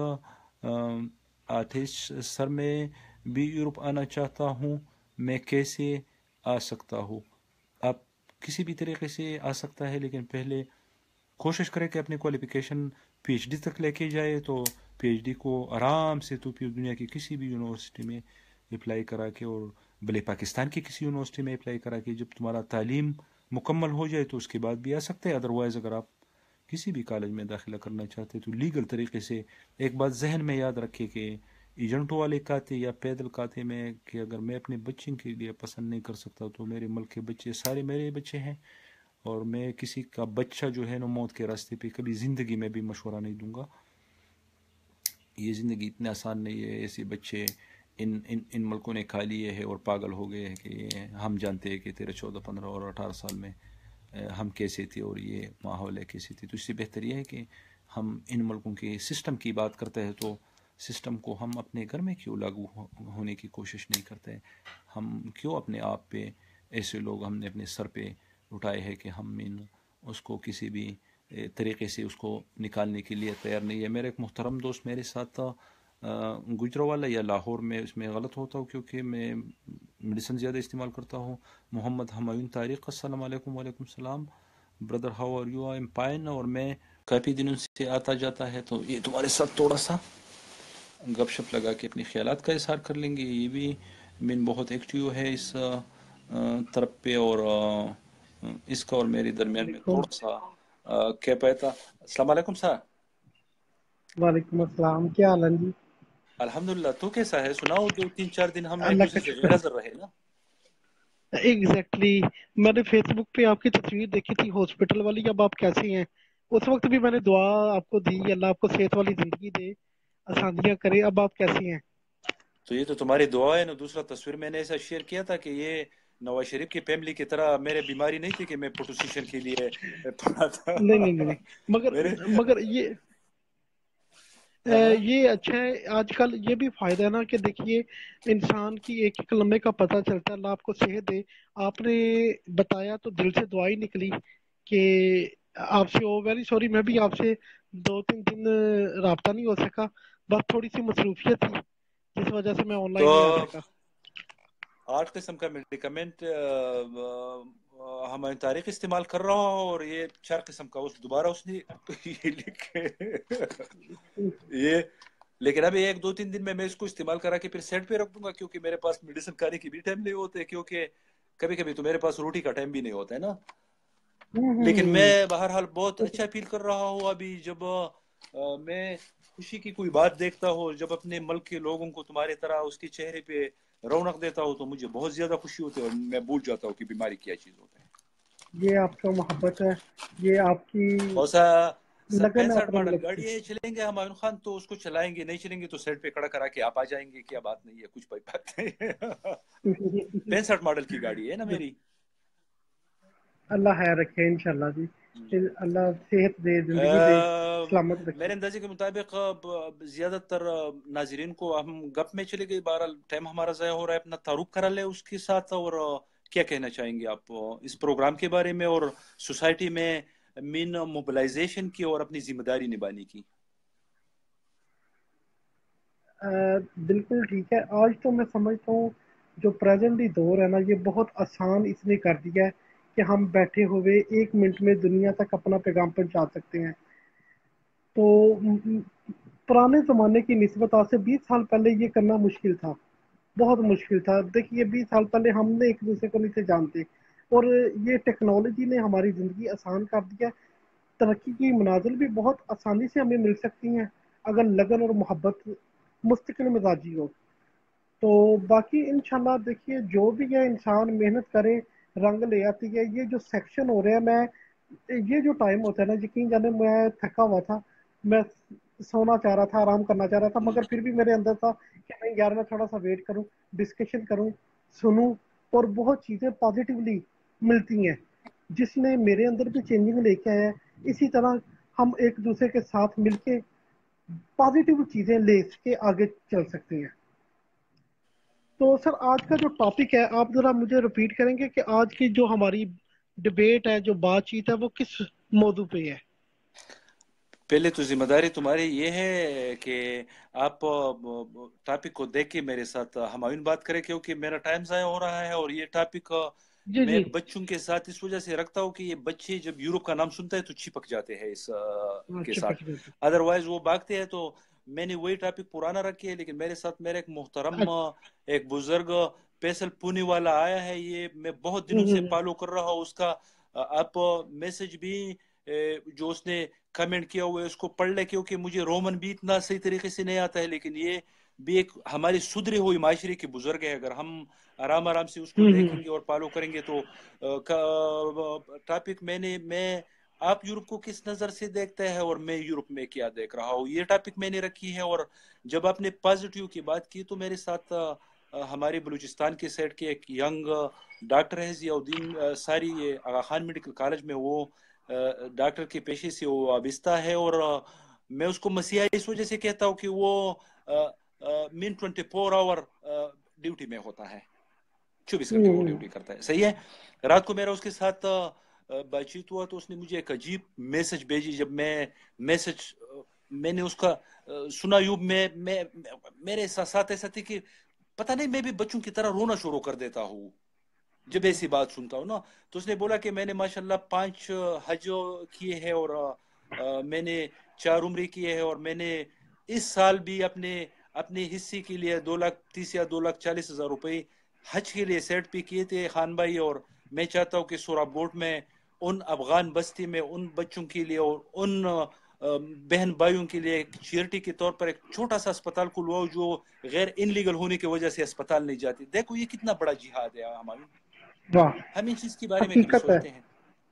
آتش سر، میں بھی یورپ آنا چاہتا ہوں، میں کیسے آ سکتا ہوں؟ آپ کسی بھی طریقے سے آ سکتا ہے، لیکن پہلے کوشش کرے کہ اپنی کوالیفیکیشن پی ایچ ڈی تک لے کے جائے. تو پی ایچ ڈی کو آرام سے تو دنیا کی کسی بھی یونیورسٹی میں اپلائی کرا کے، اور بھلے پاکستان کی کسی یونیورسٹی میں اپلائی کرا کے، جب تمہارا تعلیم مکمل ہو جائے تو اس کے بعد بھی آ سکتے ہیں. ادروائز اگر آپ کسی بھی کالج میں داخلہ کرنا چاہتے تو لیگل طریقے سے. ایک بات ذہن میں یاد رکھے کہ ایجنٹوں والے کھاتے یا پیدل کھاتے میں، کہ اگر میں اپنے بچے کے لیے پسند نہیں کر سکتا تو میرے ملک کے بچے سارے میرے بچے ہیں، اور میں کسی کا بچہ جو ہے نا موت کے راستے پہ کبھی زندگی میں بھی مشورہ نہیں دوں گا. یہ زندگی اتنے آسان نہیں ہے. ایسے بچے ان ملکوں نے کھا لیے ہیں اور پاگل ہو گئے ہیں کہ ہم جانتے ہیں کہ تیرے 14 15 اور 18 سال میں ہم کیسے تھے اور یہ ماحول ہے کیسے تھے. تو اس سے بہتر یہ ہے کہ ہم ان ملکوں کے سسٹم کی بات کرتے ہیں تو سسٹم کو ہم اپنے گھر میں کیوں لاگو ہونے کی کوشش نہیں کرتے؟ ہم کیوں اپنے آپ پہ ایسے لوگ ہم نے اپنے سر پہ اٹھائے ہیں کہ ہم اس کو کسی بھی طریقے سے اس کو نکالنے کے لیے تیار نہیں ہے. میرا ایک محترم دوست میرے ساتھ تھا گجرانوالہ یا لاہور میں، اس میں غلط ہوتا ہوں کیونکہ میں میڈیسن زیادہ استعمال کرتا ہوں. محمد ہمایون طارق، السلام علیکم. وعلیکم السلام brother, how are you? I am fine. اور میں کافی دنوں سے آتا جاتا ہے، تو یہ تمہارے ساتھ تھوڑا سا گپ شپ لگا کے اپنے خیالات کا اظہار کر لیں گے. یہ بھی من بہت ایکٹیو ہے اس طرف پہ، اور اس کا اور میرے درمیان میں علیکم تھوڑا سا کیا پاتا. السلام علیکم سر. وعلیکم السلام، کیا حال ہے جی؟ الحمدللہ. تو کیسا ہے؟ سناؤ، 2 3 4 دن ہم ایک اللہ کا دوسرے سے غیر شکر حاضر رہے نا. ہے. ایگزیکٹلی، میں نے فیس بک پہ آپ کی تصویر دیکھی تھی ہاسپٹل والی. اب آپ کیسی ہیں؟ اس وقت بھی میں نے دعا آپ کو دی، اللہ آپ کو صحت والی زندگی دے، آسانیاں کرے. اب آپ کیسی ہیں؟ تو یہ تو تمہاری دعا ہے نا. دوسرا تصویر میں نے ایسا شیئر کیا تھا کہ یہ نواز شریف کی فیملی کی طرح میرے بیماری نہیں تھی کہ میں فوٹو سیشن کے لیے پڑا تھا. نہیں نہیں نہیں نہیں، میرے مگر ہاں ہاں. یہ اچھا ہے. آج کل یہ بھی فائدہ ہے نا کہ دیکھیے، انسان کی ایک ایک لمحے کا پتہ چلتا ہے. اللہ آپ کو صحت دے. آپ نے بتایا تو دل سے دعا ہی نکلی کہ آپ سے ویری سوری، میں بھی آپ سے 2 3 دن رابطہ نہیں ہو سکا. بس تھوڑی سی مصروفیت تھی جس وجہ سے میں آن تو لائن نہیں آ سکا. 8 قسم کا میڈیکمنٹ ہماری تاریخ استعمال کر رہا ہوں، اور یہ 4 قسم کا دوبارہ اس نے یہ لکھے یہ. لیکن ابھی 1 2 3 دن میں اس کو استعمال کرا کے پھر سیٹ پہ رکھ دوں گا، کیونکہ میرے پاس میڈیسن کھانے کی بھی ٹائم نہیں ہوتے، کیونکہ کبھی کبھی تو میرے پاس روٹی کا ٹائم بھی نہیں ہوتا ہے نا. لیکن میں بہرحال بہت اچھا فیل کر رہا ہوں ابھی، جب میں خوشی کی کوئی بات دیکھتا ہوں، جب اپنے ملک کے لوگوں کو تمہاری طرح اس کے چہرے پہ رونق دیتا ہوں، تو مجھے بہت زیادہ خوشی ہوتی ہے، اور میں بھول جاتا ہوں کہ بیماری کیا چیز ہوتا ہے. یہ آپ کا محبت ہے، یہ آپ کی اور سر لگن ہے 65 اپنے ماڈل ملک سے. گاڑی ہے، چلیں گے ہمایون خان تو اس کو چلائیں گے، نہیں چلیں گے تو سیٹ پہ کھڑا کرا کے آپ آ جائیں گے. کیا بات نہیں ہے، کچھ بات نہیں ہے. 65 ماڈل کی گاڑی ہے نا میری. اللہ خیر رکھے انشاءاللہ جی. اللہ صحت دے، زندگی دے، سلامت رکھے. میرے اندازے کے مطابق زیادہ تر ناظرین کو ہم گپ میں چلے گئے. بہرحال ٹائم ہمارا ضائع ہو رہا ہے، اپنا تعارف کرا لے اس کے ساتھ. اور کیا کہنا چاہیں گے آپ اس پروگرام کے بارے میں اور سوسائٹی میں مین موبلائزیشن کی اور اپنی ذمہ داری نبھانے کی؟ بالکل ٹھیک ہے. آج تو میں سمجھتا ہوں جو پریزنٹلی دور ہے نا، یہ بہت آسان اس نے کر دیا ہے کہ ہم بیٹھے ہوئے 1 منٹ میں دنیا تک اپنا پیغام پہنچا سکتے ہیں. تو پرانے زمانے کی نسبت آج سے 20 سال پہلے یہ کرنا مشکل تھا، بہت مشکل تھا. دیکھیے 20 سال پہلے ہم نے ایک دوسرے کو نہیں تھے جانتے، اور یہ ٹیکنالوجی نے ہماری زندگی آسان کر دیا. ترقی کی منازل بھی بہت آسانی سے ہمیں مل سکتی ہیں اگر لگن اور محبت مستقل مزاجی ہو. تو باقی انشاءاللہ دیکھیے جو بھی ہے انسان محنت کرے، رنگ لے آتی ہے. یہ جو سیکشن ہو رہے ہیں، میں یہ جو ٹائم ہوتا ہے نا، یقین جانے میں تھکا ہوا تھا، میں سونا چاہ رہا تھا، آرام کرنا چاہ رہا تھا، مگر پھر بھی میرے اندر تھا کہ نہیں یار، میں تھوڑا سا ویٹ کروں، ڈسکشن کروں، سنوں. اور بہت چیزیں پازیٹیولی ملتی ہیں جس نے میرے اندر بھی چینجنگ لے کے آیا ہے. اسی طرح ہم ایک دوسرے کے ساتھ مل کے پازیٹیو چیزیں لے کے آگے چل سکتے ہیں. تو سر آج کا جو ٹاپک ہے آپ ذرا مجھے ریپیٹ کریں گے کہ آج کی جو ہماری ڈبیٹ ہے, جو بات چیت ہے, وہ کس موضوع پہ ہے؟ پہلے تو ذمہ داری تمہاری یہ ہے کہ آپ ٹاپک کو دیکھ کے میرے ساتھ ہمایون بات کریں, کیونکہ میرا ٹائم ضائع ہو رہا ہے. اور یہ ٹاپک جی میں جی. بچوں کے ساتھ اس وجہ سے رکھتا ہوں کہ یہ بچے جب یورپ کا نام سنتے ہیں تو چپک جاتے ہیں اس کے اچھا ساتھ, پچ گئے. ادروائز وہ بھاگتے ہیں. تو میں نے وہی ٹاپک پرانا رکھی ہے, لیکن میرے ساتھ میرا ایک محترم ایک بزرگ فیصل پونے والا آیا ہے. یہ میں بہت دنوں سے فالو کر رہا ہوں اس کا. آپ میسج بھی جو اس نے کمنٹ کیا ہوا ہے اس کو پڑھ لے, کیونکہ مجھے رومن بھی اتنا صحیح طریقے سے نہیں آتا ہے, لیکن یہ بھی ایک ہماری سدھری ہوئی معاشرے کے بزرگ ہے. اگر ہم آرام آرام سے اس کو دیکھیں گے اور فالو کریں گے تو ٹاپک میں آپ یورپ کو کس نظر سے دیکھتے ہیں اور میں یورپ میں کیا دیکھ رہا ہوں, یہ ٹاپک میں نے رکھی ہے. اور جب آپ نے پازیٹیو کی بات کی تو میرے ساتھ ہمارے بلوچستان کے سائڈ کے ایک ینگ ڈاکٹر ہے ضیاء الدین ساری, آغا خان میڈیکل کالج میں وہ ڈاکٹر کے پیشے سے وہ وابستہ ہے. اور میں اس کو مسیحا اس وجہ سے کہتا ہوں کہ وہ مین 24 آور ڈیوٹی میں ہوتا ہے, 24 گھنٹے وہ ڈیوٹی کرتا ہے. صحیح ہے. رات کو میرا اس کے ساتھ بات چیت ہوا تو اس نے مجھے ایک عجیب میسج بھیجی. جب میں نے اس کا سنا, یوب میں میرے ساتھ ایسا تھی کہ پتہ نہیں میں بھی بچوں کی طرح رونا شروع کر دیتا ہوں جب ایسی بات سنتا ہوں نا. تو اس نے بولا کہ میں نے ماشاءاللہ 5 حج کیے ہیں اور میں نے 4 عمرے کیے ہیں, اور میں نے اس سال بھی اپنے حصے کے لیے 2,30,000 یا 2,40,000 روپے حج کے لیے سیٹ پہ کیے تھے خان بھائی. اور میں چاہتا ہوں کہ سورا بوٹ میں ان افغان بستی میں ان بچوں کے لیے اور ان بہن بھائیوں کے لیے ایک چیئرٹی کے طور پر ایک چھوٹا سا اسپتال کھلواؤ جو غیر انلیگل ہونے کی وجہ سے اسپتال نہیں جاتی. دیکھو یہ کتنا بڑا جہاد ہے ہمارے, واہ, ہم اس چیز کے بارے میں کبھی حقیقت ہے. سوچتے ہیں؟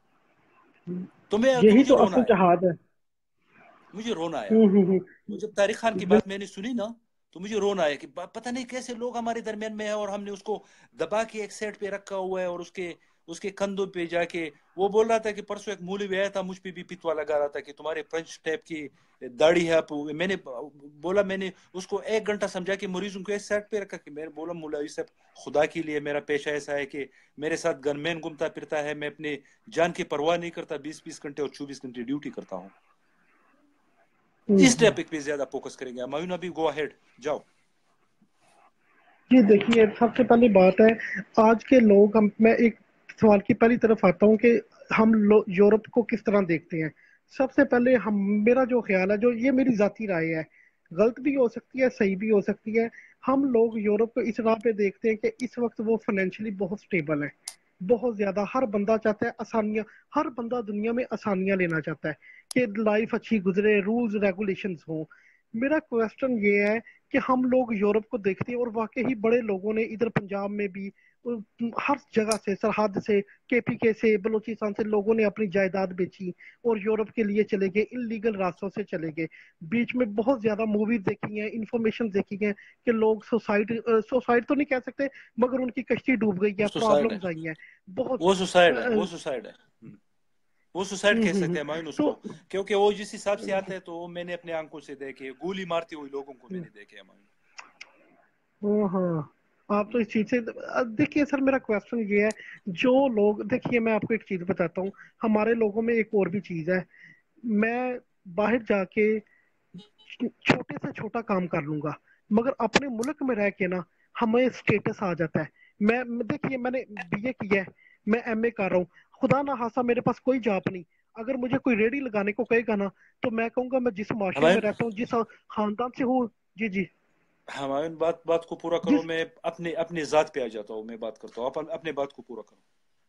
تو یہی مجھے تو رونا اصل آیا, جہاد ہے. مجھے رونا آیا. وہ جب طارق خان کی بات میں نے سنی نا تو مجھے رونا آیا کہ پتہ نہیں کیسے لوگ ہمارے درمیان میں ہے اور ہم نے اس کو دبا کے ایک سیٹ پہ رکھا ہوا ہے. اور اس کے کندھوں پہ جا کے وہ بول رہا تھا کہ پرسوں ایک مولوی آیا تھا مجھ پہ بھی فتوا لگا رہا تھا کہ تمہارے فرنچ ٹیپ کی داڑھی ہے. میں نے بولا, میں نے اس کو 1 گھنٹہ سمجھا کہ مریضوں کو اس سیٹ پہ رکھا. کہ میں نے بولا مولوی صاحب خدا کے لیے میرا پیشہ ایسا ہے کہ میرے ساتھ گن مین گھومتا پھرتا ہے, میں اپنے جان کی پرواہ نہیں کرتا, 20 گھنٹے اور 24 گھنٹے ڈیوٹی کرتا ہوں. اس ٹاپک پہ زیادہ فوکس کریں گے. مایون ابھی گو اہیڈ, جاؤ. جی دیکھیے, سب سے پہلی بات ہے آج کے لوگ, میں ایک سوال کی پہلی طرف آتا ہوں کہ ہم یورپ کو کس طرح دیکھتے ہیں. سب سے پہلے میرا جو خیال ہے, جو یہ میری ذاتی رائے ہے, غلط بھی ہو سکتی ہے صحیح بھی ہو سکتی ہے, ہم لوگ یورپ کو اس راہ پہ دیکھتے ہیں کہ اس وقت وہ فائنینشلی بہت سٹیبل ہے, بہت زیادہ. ہر بندہ چاہتا ہے آسانیاں, ہر بندہ دنیا میں آسانیاں لینا چاہتا ہے کہ لائف اچھی گزرے, رولز ریگولیشنز ہوں. میرا کویسچن یہ ہے کہ ہم لوگ یورپ کو دیکھتے ہیں, اور واقعی بڑے لوگوں نے ادھر پنجاب میں بھی ہر جگہ سے, سرحد سے, کے پی کے سے, بلوچستان سے لوگوں نے اپنی جائیداد بیچی اور یورپ کے لیے چلے گئے, ان لیگل راستوں سے چلے گئے. بیچ میں بہت زیادہ موویز دیکھی ہیں, انفارمیشن دیکھی ہیں کہ لوگ سوسائڈ تو نہیں کہہ سکتے, مگر ان کی کشتی ڈوب گئی ہے, سوسائڈ ہے, پرابلمز آئی ہیں بہت. وہ سوسائڈ ہے, وہ سوسائڈ ہے, وہ سوسائڈ کہہ سکتے ہیں مائن اس تو کو, کیونکہ وہ جس حساب سے آتے ہیں تو میں نے اپنے آنکھوں سے دیکھے, گولی مارتے ہوئے لوگوں کو میں نے دیکھے مائن. ہاں, آپ تو اس چیز سے دیکھیے سر, میرا کویسچن یہ ہے, جو لوگ دیکھیے میں آپ کو ایک چیز بتاتا ہوں, ہمارے لوگوں میں ایک اور بھی چیز ہے, میں باہر جا کے چھوٹے سے چھوٹا کام کر لوں گا, مگر اپنے ملک میں رہ کے نا ہمیں اسٹیٹس آ جاتا ہے. میں دیکھیے میں نے بی اے کیا ہے, میں ایم اے کر رہا ہوں, خدا نہ خاصا میرے پاس کوئی جاب نہیں, اگر مجھے کوئی ریڈی لگانے کو کہے گا نا تو میں کہوں گا میں جس معاشرے میں ہمایون رہتا ہوں, جس خاندان سے ہوں. جی جی ہمایون بات کو پورا کرو, جس میں اپنے ذات پہ آ جاتا ہوں, میں بات کرتا ہوں, آپ اپنے بات کو پورا کرو.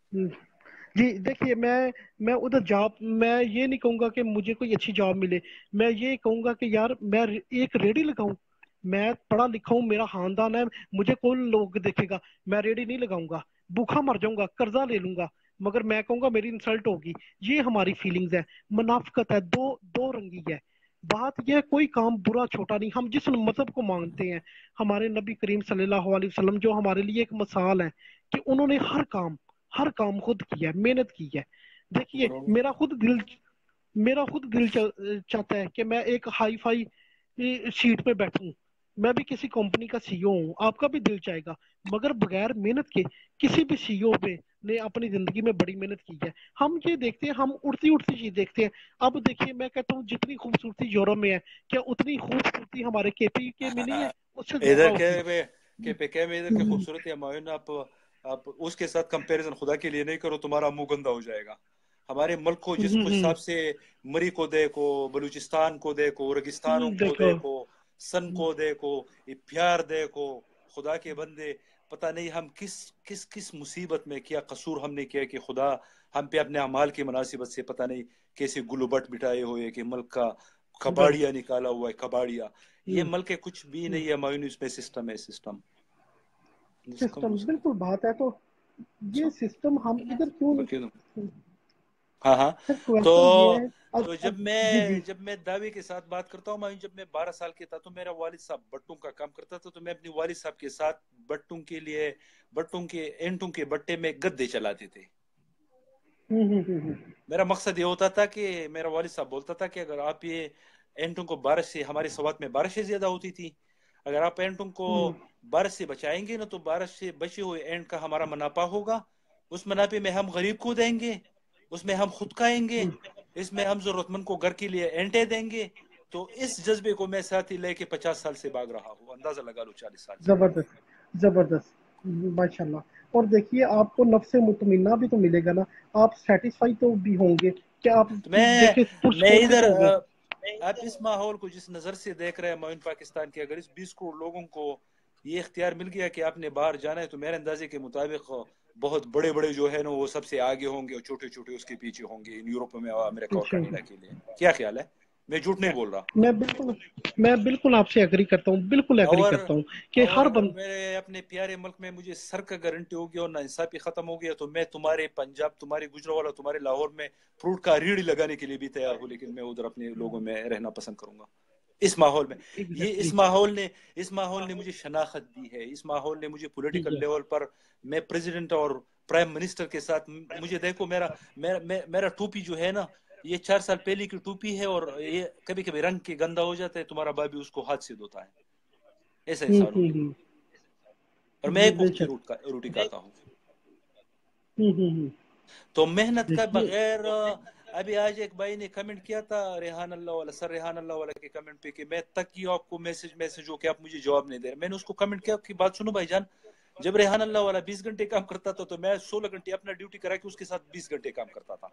جی دیکھیے, میں ادھر جاب, میں یہ نہیں کہوں گا کہ مجھے کوئی اچھی جاب ملے, میں یہ کہوں گا کہ یار میں ایک ریڈی لگاؤں, میں پڑھا لکھا ہوں, میرا خاندان ہے, مجھے کون لوگ دیکھے گا, میں ریڈی نہیں لگاؤں گا, بھوکھا مر جاؤں گا, قرضہ لے لوں گا, مگر میں کہوں گا میری انسلٹ ہوگی. یہ ہماری فیلنگز ہے, منافقت ہے, دو رنگی ہے. بات یہ کوئی کام برا چھوٹا نہیں, ہم جس مذہب کو مانتے ہیں, ہمارے نبی کریم صلی اللہ علیہ وسلم جو ہمارے لیے ایک مثال ہے کہ انہوں نے ہر کام خود کیا ہے, محنت کی ہے. دیکھیے کرو. میرا خود دل میرا خود دل چاہتا ہے کہ میں ایک ہائی فائی سیٹ پہ بیٹھوں، میں بھی کسی کمپنی کا سی او ہوں، آپ کا بھی دل چاہے گا، مگر بغیر محنت کے کسی بھی سی او پہ نے اپنی زندگی میں بڑی محنت کی ہے۔ ہم یہ دیکھتے ہیں، ہم اڑتی اڑتی چیز دیکھتے ہیں۔ اب دیکھیے میں کہتا ہوں جتنی خوبصورتی یورپ میں ہے، کیا اتنی خوبصورتی ہمارے کے پی کے میں نہیں ہے؟ اس سے زیادہ ادھر ہوگی۔ کے پہ کیا میں ادھر کی خوبصورتی ہمایوں، آپ اس کے ساتھ کمپیریزن خدا کے لیے نہیں کرو، تمہارا منہ گندا ہو جائے گا۔ ہمارے ملک کو جس حساب سے مری کو دیکھو، بلوچستان کو دیکھو، ریگستانوں کو دیکھو دیکھو، سن کو دیکھو، یہ پیار دیکھو، خدا کے بندے پتہ نہیں ہم کس مصیبت میں، کیا قصور ہم نے کیا کہ خدا ہم پہ اپنے اعمال کی مناسبت سے پتہ نہیں کیسے گلو بٹ بٹائے ہوئے کہ ملک کا کباڑیا نکالا ہوا ہے، کباڑیا۔ یہ ملک کچھ بھی نہیں ہے معین، اس میں سسٹم ہے، سسٹم بالکل بات ہے۔ تو یہ سسٹم ہم ادھر کیوں نہیں؟ ہاں ہاں۔ سر تو کوشچن یہ ہے تو اب جی جی جب میں دعوے کے ساتھ بات کرتا ہوں، میں جب میں 12 سال کے تھا تو میرا والد صاحب بٹوں کا کام کرتا تھا، تو میں اپنے والد صاحب کے ساتھ بٹوں کے اینٹوں کے بٹے میں گدے چلاتے تھے۔ میرا مقصد یہ ہوتا تھا کہ میرا والد صاحب بولتا تھا کہ اگر آپ یہ اینٹوں کو بارش سے، ہمارے سوات میں بارشیں زیادہ ہوتی تھی، اگر آپ اینٹوں کو بارش سے بچائیں گے نا تو بارش سے بچے ہوئے اینٹ کا ہمارا منافع ہوگا، اس منافع میں ہم غریب کو دیں گے، اس میں ہم خود کھائیں گے، اس میں ہم ضرورت مند کو گھر کے لیے اینٹیں دیں گے۔ تو اس جذبے کو میں ساتھ ہی لے کے 50 سال سے بھاگ رہا ہوں، اندازہ لگا لو 40 سال سے۔ زبردست زبردست ماشاء اللہ۔ اور دیکھیے آپ کو نفس مطمئنہ بھی تو ملے گا نا، آپ سیٹسفائی تو بھی ہوں گے کہ آپ تو دیکھیں میں پرسکون بھی ادھر تو ہوں گے۔ آپ اس ماحول کو جس نظر سے دیکھ رہے ہیں معین پاکستان کے، اگر اس 20 کروڑ لوگوں کو یہ اختیار مل گیا کہ آپ نے باہر جانا ہے، تو میرے اندازے کے مطابق بہت بڑے بڑے جو ہے نا وہ سب سے آگے ہوں گے اور چھوٹے چھوٹے اس کے پیچھے ہوں گے، یوروپ میں، امریکہ اور پیچھے کینیڈا کے لیے۔ کیا خیال ہے؟ میں جھوٹ نہیں بول رہا۔ میں بالکل آپ سے ایگری کرتا ہوں، بالکل ایگری اور کرتا ہوں کہ اور ہر اگر بند میرے اپنے پیارے ملک میں مجھے سر کا گارنٹی ہوگی اور ناانصافی ختم ہو گیا، تو میں تمہارے پنجاب، تمہارے گجرانوالہ، تمہارے لاہور میں فروٹ کا ریڑھی لگانے کے لیے بھی تیار ہوں، لیکن میں ادھر اپنے لوگوں میں رہنا پسند کروں گا، اس ماحول میں۔ ایگزیکٹلی اس ماحول نے مجھے شناخت دی ہے، اس ماحول نے مجھے ٹھیک پولیٹیکل ہے۔ لیول پر، میں پریزیڈنٹ اور پرائم منسٹر کے ساتھ، مجھے دیکھو میرا ٹوپی جو ہے نا، یہ 4 سال پہلے کی ٹوپی ہے، اور یہ کبھی کبھی رنگ کے گندا ہو جاتا ہے، تمہارا بابی اس کو ہاتھ سے دھوتا ہے، ایسا انسان ہوں میں، اور میں ایک بے وقت کی شک۔ روٹی کھاتا ہوں۔ ہوں تو محنت کا دیکھیے بغیر، ابھی آج ایک بھائی نے کمنٹ کیا تھا، ریحان اللہ والا، سر ریحان اللہ والا کے کمنٹ پہ، کہ میں تک کی آپ کو میسج ہو کہ آپ مجھے جواب نہیں دے رہے۔ میں نے اس کو کمنٹ کیا کہ بات سنو بھائی جان، جب ریحان اللہ والا 20 گھنٹے کام کرتا تھا تو میں 16 گھنٹے اپنا ڈیوٹی کرا کے اس کے ساتھ 20 گھنٹے کام کرتا تھا۔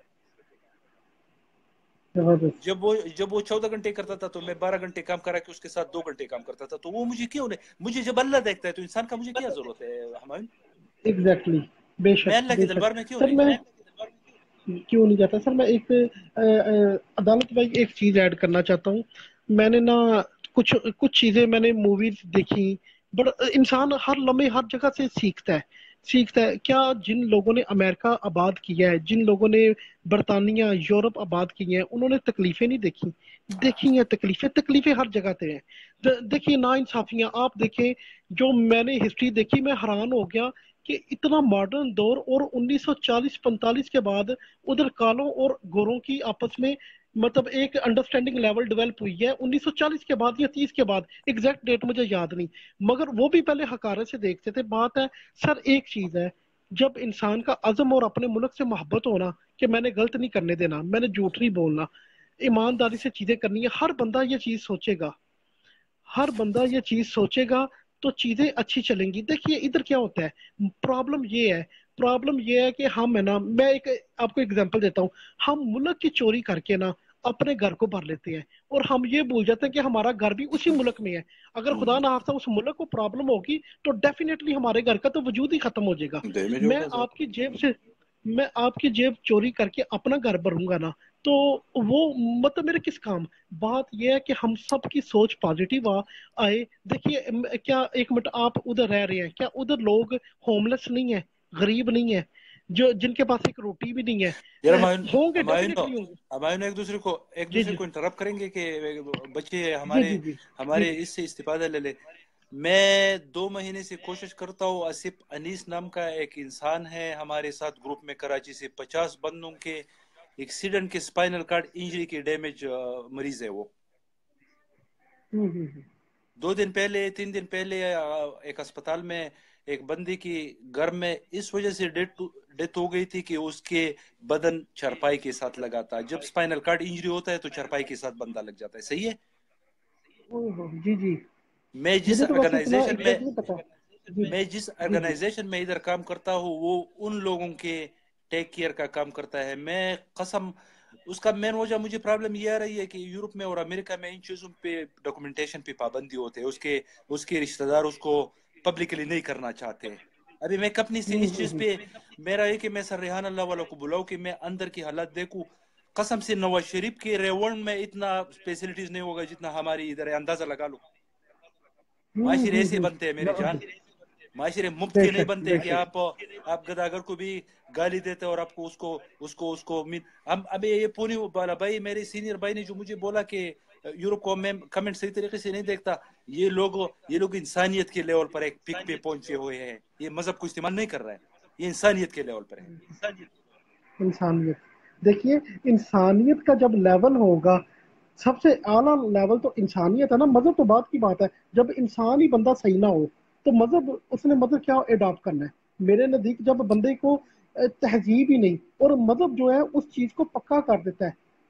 زبردست۔ جب وہ 14 گھنٹے کرتا تھا تو میں 12 گھنٹے کام کرا کے اس کے ساتھ 2 گھنٹے کام کرتا تھا۔ تو وہ مجھے کیوں نہیں، مجھے جب اللہ دیکھتا ہے تو انسان کا مجھے کیا ضرورت ہے ہمایوں؟ ایگزیکٹلی بے میں شک اللہ کے بے دربار شک۔ میں کیوں سر نہیں میں جاؤں؟ کیوں نہیں جاتا؟ سر میں ایک عدالت بھائی ایک چیز ایڈ کرنا چاہتا ہوں۔ میں نے نا کچھ چیزیں میں نے موویز دیکھی، بڑا انسان ہر لمحے ہر جگہ سے سیکھتا ہے کیا جن لوگوں نے امریکہ آباد کیا ہے، جن لوگوں نے برطانیہ یورپ آباد کی ہیں، انہوں نے تکلیفیں نہیں دیکھی ہیں، تکلیفیں ہر جگہ پہ ہیں۔ دیکھیے نا انصافیاں آپ دیکھیں، جو میں نے ہسٹری دیکھی میں حیران ہو گیا کہ اتنا ماڈرن دور، اور 1940-45 کے بعد ادھر کالوں اور گوروں کی آپس میں مطلب ایک انڈرسٹینڈنگ لیول ڈیولپ ہوئی ہے 1940 کے بعد یا 30 کے بعد، ایگزیکٹ ڈیٹ مجھے یاد نہیں، مگر وہ بھی پہلے حقارت سے دیکھتے تھے۔ بات ہے سر ایک چیز ہے، جب انسان کا عزم اور اپنے ملک سے محبت ہونا کہ میں نے غلط نہیں کرنے دینا، میں نے جھوٹ نہیں بولنا، ایمانداری سے چیزیں کرنی ہے، ہر بندہ یہ چیز سوچے گا، تو چیزیں اچھی چلیں گی۔ دیکھیے ادھر کیا ہوتا ہے، پرابلم یہ ہے کہ ہم ہے نا، میں ایک آپ کو اگزامپل دیتا ہوں، ہم ملک کی چوری کر کے نا اپنے گھر کو بھر لیتے ہیں، اور ہم یہ بھول جاتے ہیں کہ ہمارا گھر بھی اسی ملک میں ہے۔ اگر خدا نہ خواستہ اس ملک کو پرابلم ہوگی تو ڈیفینیٹلی ہمارے گھر کا تو وجود ہی ختم ہو جائے گا۔ میں آپ کی جیب چوری کر کے اپنا گھر بھروں گا نا تو وہ مطلب میرے کس کام؟ بات یہ ہے کہ ہم سب کی سوچ پازیٹیو آئے۔ دیکھیے کیا ایک منٹ آپ ادھر رہ رہے ہیں، کیا ادھر لوگ ہوم لیس نہیں ہے، غریب نہیں ہے، جن کے پاس ایک روٹی بھی نہیں یار ہے؟ ہوں گے، ڈیفینیٹلی ہوں گے۔ ہمایوں ایک دوسرے جی جی کو انٹرپٹ کریں گے کہ بچے جی جی جی جی ہمارے جی اس سے استفادہ لے لے۔ میں 2 مہینے سے کوشش کرتا ہوں، آصف انیس نام کا ایک انسان ہے ہمارے ساتھ گروپ میں، کراچی سے 50 بندوں کے एक्सीडेंट के स्पाइनल कार्ड इंजरी के डैमेज मरीज है वो। 2 दिन पहले 3 दिन पहले एक अस्पताल में एक बंदी की घर में इस वजह से डेथ हो गई थी कि उसके बदन चारपाई के साथ लगा था। जब स्पाइनल कार्ड इंजरी होता है तो चारपाई के साथ बंदा लग जाता है। सही है। जी जी, मैं जिस मुझे तो वैसे इतना ऑर्गेनाइजेशन में एग्जैक्टली पता। जी मैं जिस जी जी। ऑर्गेनाइजेशन में इधर काम करता हूँ वो उन लोगों के टेक केयर का काम करता है। मैं कसम, उसका मेन वजह मुझे प्रॉब्लम ये आ रही है कि यूरोप में और अमेरिका में इन चीज़ों पे डॉक्यूमेंटेशन पे पाबंदी होते है। उसके उसके रिश्तेदार उसको पब्लिकली नहीं करना चाहते। अभी मैं कंपनी से इस चीज़ हम्म। पे मेरा है कि मैं सर रेहान अल्लाह वालों को बुलाऊं कि मैं अंदर की हालात देखूं। कसम से नवाज शरीफ के रेवण में इतना फैसिलिटीज नहीं होगा जितना हमारी इधर है। अंदाजा लगा लो। माशिरे ऐसे बनते हैं मेरी जान। माशरे मुफ्त के नहीं बेशक बनते कि बेशक। आप गदागर को भी गाली देते और आपको उसको उसको उसको मीन हम अभी ये पूरी वाला भाई मेरे सीनियर भाई ने जो मुझे बोला कि यूरोप को मैं कमेंट सही तरीके से नहीं देखता। ये लोग इंसानियत के लेवल पर एक पिक पे पहुंचे हुए हैं। ये मजहब को इस्तेमाल नहीं कर रहा है, ये इंसानियत के लेवल पर है। इंसानियत, देखिए, इंसानियत का जब लेवल होगा, सबसे आला लेवल तो इंसानियत है ना। मजहब तो बात की बात है, जब इंसान ही बंदा सही ना हो तो मजहब उसने मतलब क्या अडॉप्ट करना है। मेरे नज़दीक जब बंदे को तहजीब ही नहीं, और मजहब जो है उस चीज को पक्का कर देता है।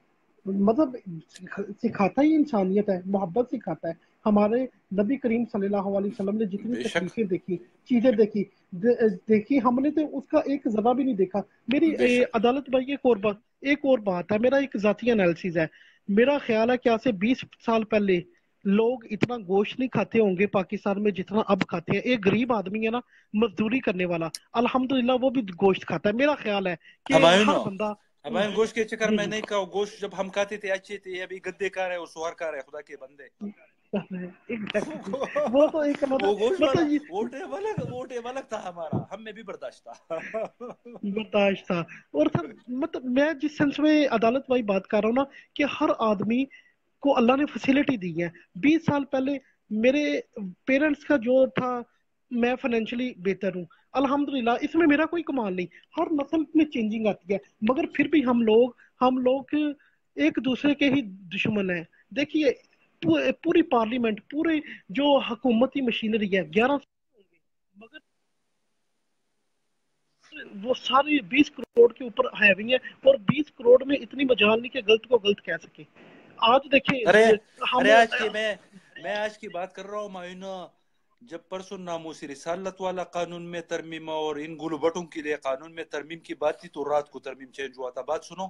मतलब सिखाता ही इंसानियत है, मोहब्बत सिखाता है। हमारे नबी करीम सल्लल्लाहु अलैहि वसल्लम ने जितनी बेशक तकलीफें देखी, चीजें देखी, देखी, हमने तो उसका एक जरा भी नहीं देखा। मेरी बेशक अदालत भाई एक और बात है, मेरा एक जाती एनालिसिस है। मेरा ख्याल है कि आज से 20 साल पहले लोग इतना गोश्त नहीं खाते होंगे पाकिस्तान में जितना अब खाते हैं। एक गरीब आदमी है ना, मजदूरी करने वाला, अल्हम्दुलिल्लाह वो भी गोश्त खाता है। मेरा ख्याल है कि हमायूं हर बंदा। हमायूं गोश्त के चक्कर जी में जी। नहीं खाओ। गोश्त जब हम खाते थे अच्छे थे। अभी गद्दे का रहे और सुअर का रहे खुदा के बंदे। एग्जैक्टली, वो तो एक वो गोश्त वाला मतलब ये वो टेबल अलग था हमारा, हम में भी बर्दाश्त था। बर्दाश्त था। और सर मतलब मैं जिस सेंस में अदालत भाई बात कर रहा हूँ ना, कि हर आदमी को अल्लाह ने फैसिलिटी दी है। 20 साल पहले मेरे पेरेंट्स का जो था, मैं फाइनेंशियली बेहतर हूँ अल्हम्दुलिल्लाह, इसमें मेरा कोई कमाल नहीं। हर नस्ल में चेंजिंग आती है, मगर फिर भी हम लोग एक दूसरे के ही दुश्मन हैं। देखिए, पूरी पार्लियामेंट, पूरे जो हुकूमती मशीनरी है, 11 होंगे, मगर वो सारे 20 करोड़ के ऊपर हैवी है। और 20 करोड़ में इतनी मजाल नहीं कि गलत को गलत कह सके। आज अरे देखिए अरे हम। मैं आज की बात कर रहा हूँ मायूना। जब परसों नामूसी रिसालत वाला कानून में तरमीम और इन गुलबटों के लिए कानून में तरमीम की बात थी तो रात को तरमीम चेंज हुआ था। बात सुनो।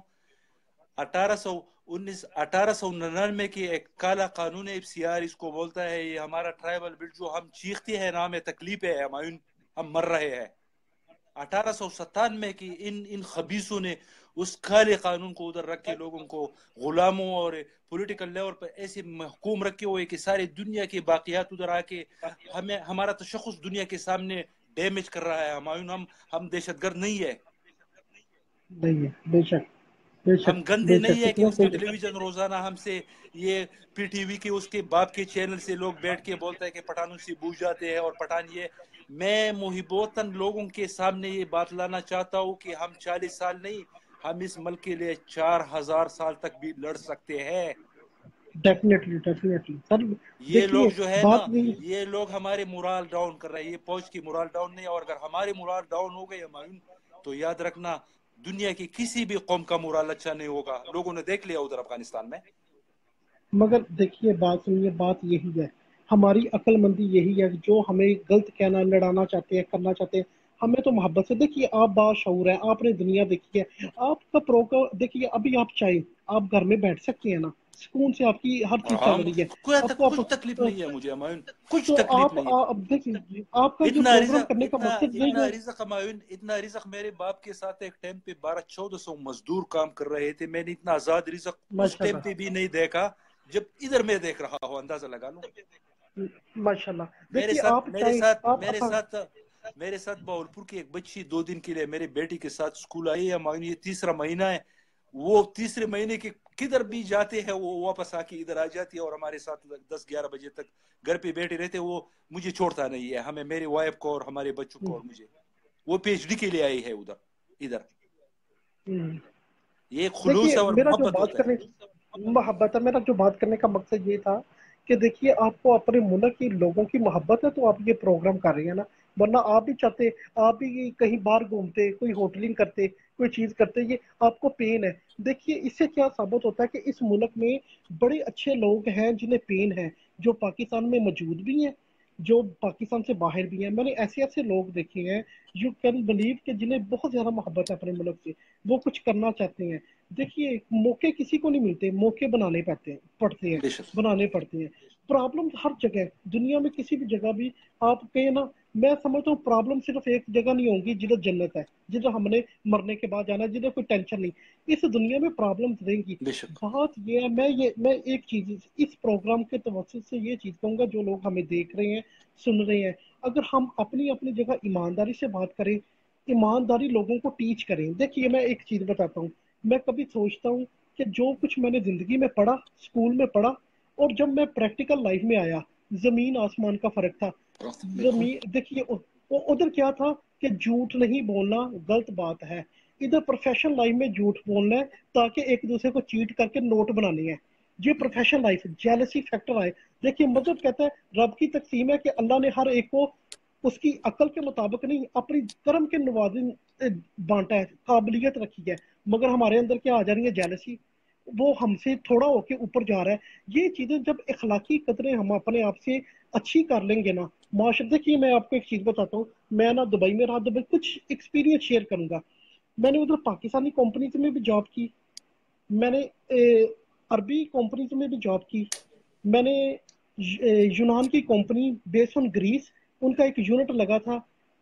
1899 की एक काला कानून है एफसीआर इसको बोलता है। ये हमारा ट्राइबल बिल जो हम चीखते हैं नाम है तकलीफ है हमायून, हम मर रहे हैं। 1897 की इन इन खबीसों ने उस काले कानून को उधर रख के लोगों को गुलामों और पॉलिटिकल लेवल पर ऐसे महकूम रखे हुए कि सारी दुनिया के बाकियात उधर आके हमें हमारा तशख़्ख़ुस दुनिया के सामने डैमेज कर रहा है। हम दहशतगर्द नहीं है। नहीं है, बेशक बेशक हम गंदे नहीं बेशक, है कि इसमें उसके कोई। टेलीविजन रोजाना हमसे ये पीटीवी के उसके बाप के चैनल से लोग बैठ के बोलते हैं कि पठानों से बूझ जाते हैं और पठान ये। मैं मुहिबोतन लोगों के सामने ये बात लाना चाहता हूँ कि हम 40 साल नहीं, हम इस मुल्क के लिए 4000 साल तक भी लड़ सकते हैं। Definitely definitely sir. ये लोग देखिए जो है ना, बात यही। ये लोग हमारे मोरल डाउन कर रहे हैं। ये फौज की मोरल डाउन नहीं, और अगर हमारे मोरल डाउन हो गए हमायूं तो याद रखना दुनिया की किसी भी कौम का मोरल अच्छा नहीं होगा। लोगों ने देख लिया उधर अफगानिस्तान में। मगर देखिए, बात सुनिए, बात यही है, हमारी अक्लमंदी यही है कि जो हमें गलत कहना, लड़ाना चाहते हैं, करना चाहते हैं, हमें तो मोहब्बत से। देखिए आप बाशऊर हैं, आपने दुनिया देखी है, आपका प्रोग्राम देखिए। अभी आप चाहे आप घर में बैठ सकते हैं ना, सुकून से, आपकी हर चीज चल हम रही है। आपको कुछ तकलीफ आप नहीं है मुझे हमायूं, कुछ तो तकलीफ आप नहीं है। अब देखिए, आपका जो इतना प्रोग्राम रिजक करने का इतना मकसद यही इतना है। रिजक हमायूं, इतना रिजक मेरे बाप के साथ एक टाइम पे 1200-1400 मजदूर काम कर रहे थे। मैंने इतना आजाद रिजक उस टाइम पे माशाल्लाह भी नहीं देखा जब इधर मैं देख रहा हूँ। अंदाजा लगा लो। माशाल्लाह। मेरे देखिए साथ आप मेरे चाहे साथ आप मेरे साथ मेरे साथ बावलपुर की एक बच्ची 2 दिन के लिए मेरी बेटी के साथ स्कूल आई है मायूं। ये तीसरा महीना है। वो तीसरे महीने के किधर भी जाते हैं वो वापस आके इधर आ जाती है और हमारे साथ 10-11 बजे तक घर पे बैठे रहते। वो मुझे छोड़ता नहीं है, हमें, मेरी वाइफ को और हमारे बच्चों को और मुझे। वो पीएचडी के लिए आई है उधर इधर। یہ ایک خلوص دیکھیے ہے اور میرا جو محبت بات ہوتا ہے. کرنے محبت ہے، میرا جو بات کرنے کا مقصد یہ تھا کہ دیکھیے آپ کو اپنے ملک کی لوگوں کی محبت ہے تو آپ یہ پروگرام کر رہے ہیں نا، ورنہ آپ بھی چاہتے، آپ بھی کہیں باہر گھومتے، کوئی ہوٹلنگ کرتے، کوئی چیز کرتے، یہ آپ کو پین ہے. دیکھیے اس سے کیا ثابت ہوتا ہے کہ اس ملک میں بڑے اچھے لوگ ہیں جنہیں پین ہے، جو پاکستان میں موجود بھی ہیں، جو پاکستان سے باہر بھی ہیں. میں نے ایسے ایسے لوگ دیکھے ہیں یو کین بلیو کہ جنہیں بہت زیادہ محبت ہے اپنے ملک سے، وہ کچھ کرنا چاہتے ہیں. دیکھیے موقع کسی کو نہیں ملتے، موقع بنانے پڑتے ہیں، بے شک. بنانے پڑتے ہیں. پرابلم ہر جگہ ہے دنیا میں، کسی بھی جگہ بھی آپ کہیں نا، میں سمجھتا ہوں پرابلم صرف ایک جگہ نہیں ہوگی جدھر جنت ہے، جدھر ہم نے مرنے کے بعد جانا ہے، جدھر کوئی ٹینشن نہیں. اس دنیا میں پرابلم رہیں گی. بے شک. بات یہ ہے، میں ایک چیز اس پروگرام کے توسط سے یہ چیز کہوں گا، جو لوگ ہمیں دیکھ رہے ہیں، سن رہے ہیں، اگر ہم اپنی اپنی جگہ ایمانداری سے بات کریں، ایمانداری لوگوں کو ٹیچ کریں. دیکھیے میں ایک چیز بتاتا ہوں، میں کبھی سوچتا ہوں کہ جو کچھ میں نے زندگی میں پڑھا، اسکول میں پڑھا، اور جب میں پریکٹیکل لائف میں آیا، زمین آسمان کا فرق تھا. بالکل. زمین دیکھیے ادھر کیا تھا کہ جھوٹ نہیں بولنا غلط بات ہے، ادھر پروفیشنل لائف میں جھوٹ بولنا ہے تاکہ ایک دوسرے کو چیٹ کر کے نوٹ بنانے ہیں. یہ پروفیشنل لائف جیلسی فیکٹر آئے. دیکھیے مطلب کہتا ہے رب کی تقسیم ہے کہ اللہ نے ہر ایک کو اس کی عقل کے مطابق نہیں، اپنی کرم کے نوازن بانٹا ہے، قابلیت رکھی ہے. مگر ہمارے اندر کیا آ جا رہی ہے؟ جیلسی. وہ ہم سے تھوڑا ہو کے اوپر جا رہا ہے. یہ چیزیں جب اخلاقی قدریں ہم اپنے آپ سے اچھی کر لیں گے نا معاشرے. دیکھیے میں آپ کو ایک چیز بتاتا ہوں، میں نا دبئی میں رہا، دبئی کچھ ایکسپیرینس شیئر کروں گا. میں نے ادھر پاکستانی کمپنیز میں بھی جاب کی، میں نے عربی کمپنیز میں بھی جاب کی، میں نے یونان کی کمپنی بیس آن گریس، ان کا ایک یونٹ لگا تھا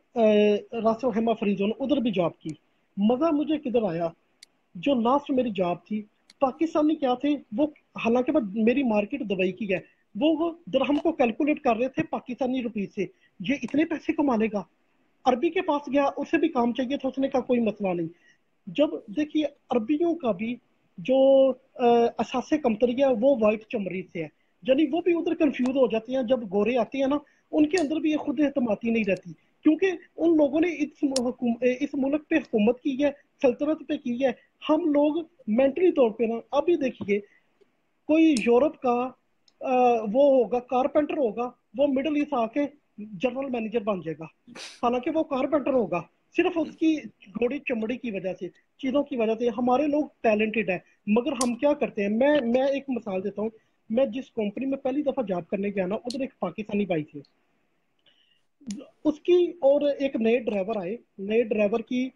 راس الخیمہ فری زون، ادھر بھی جاب کی. مزہ مجھے کدھر آیا؟ جو لاسٹ میری جاب تھی، پاکستانی کیا تھے وہ، حالانکہ میری مارکیٹ دبئی کی ہے، وہ درہم کو کیلکولیٹ کر رہے تھے پاکستانی روپیز سے، یہ اتنے پیسے کما لے گا. عربی کے پاس گیا، اسے بھی کام چاہیے تھا، اس نے کہا کوئی مسئلہ نہیں. جب دیکھیے عربیوں کا بھی جو اساس کمتری ہے وہ وائٹ چمڑی سے ہے، یعنی وہ بھی ادھر کنفیوز ہو جاتے ہیں جب گورے آتے ہیں نا، ان کے اندر بھی یہ خود اعتمادی نہیں رہتی، کیونکہ ان لوگوں نے اس ملک پہ حکومت کی ہے، سلطنت پہ کی ہے. ہم لوگ مینٹلی طور پہ نا، ابھی دیکھیے کوئی یورپ کا وہ ہوگا کارپینٹر ہوگا، وہ مڈل ایسٹ آ کے جنرل مینیجر بن جائے گا، حالانکہ وہ کارپینٹر ہوگا، صرف اس کی گھوڑی چمڑی کی وجہ سے، چیزوں کی وجہ سے. ہمارے لوگ ٹیلنٹڈ ہیں، مگر ہم کیا کرتے ہیں؟ میں ایک مثال دیتا ہوں. میں جس کمپنی میں پہلی دفعہ جاب کرنے گیا نا، ادھر ایک پاکستانی بھائی تھے، اس کی اور ایک نئے ڈرائیور آئے، نئے ڈرائیور کی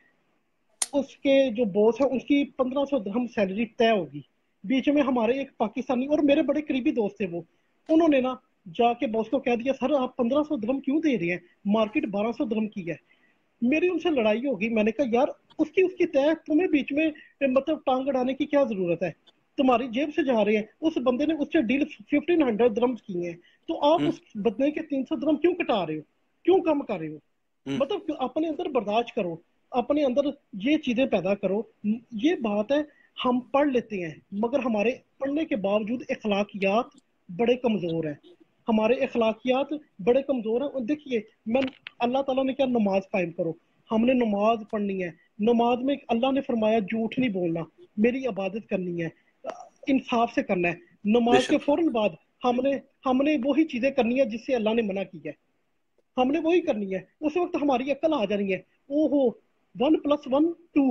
اس کے جو باس ہے اس کی 1500 درہم سیلری طے ہوگی. بیچ میں ہمارے ایک پاکستانی اور میرے بڑے قریبی دوست تھے، وہ انہوں نے نا جا کے باس کو کہہ دیا، سر آپ 1500 درہم کیوں دے رہے ہیں؟ مارکیٹ 1200 درہم کی ہے. میری ان سے لڑائی ہوگی، میں نے کہا یار اس کی طے، تمہیں بیچ میں مطلب ٹانگ اڑانے کی کیا ضرورت ہے؟ تمہاری جیب سے جا رہے ہیں. اس بندے نے اس سے ڈیل 1500 درہم کی ہیں، تو آپ اس بندے کے 300 درہم کیوں کٹا رہے ہو؟ کیوں کم کر رہے ہو؟ مطلب اپنے اندر برداشت کرو، اپنے اندر یہ چیزیں پیدا کرو. یہ بات ہے، ہم پڑھ لیتے ہیں مگر ہمارے پڑھنے کے باوجود اخلاقیات بڑے کمزور ہیں، ہمارے اخلاقیات بڑے کمزور ہیں. اور دیکھیے میں اللہ تعالیٰ نے کیا، نماز قائم کرو، ہم نے نماز پڑھنی ہے. نماز میں اللہ نے فرمایا جھوٹ نہیں بولنا، میری عبادت کرنی ہے، انصاف سے کرنا ہے. بے نماز کے شک. فوراً بعد ہم نے وہی چیزیں کرنی ہے جس سے اللہ نے منع کی ہے، ہم نے وہی کرنی ہے. اس وقت ہماری عقل آ جانی ہے، او ہو 1+1 2،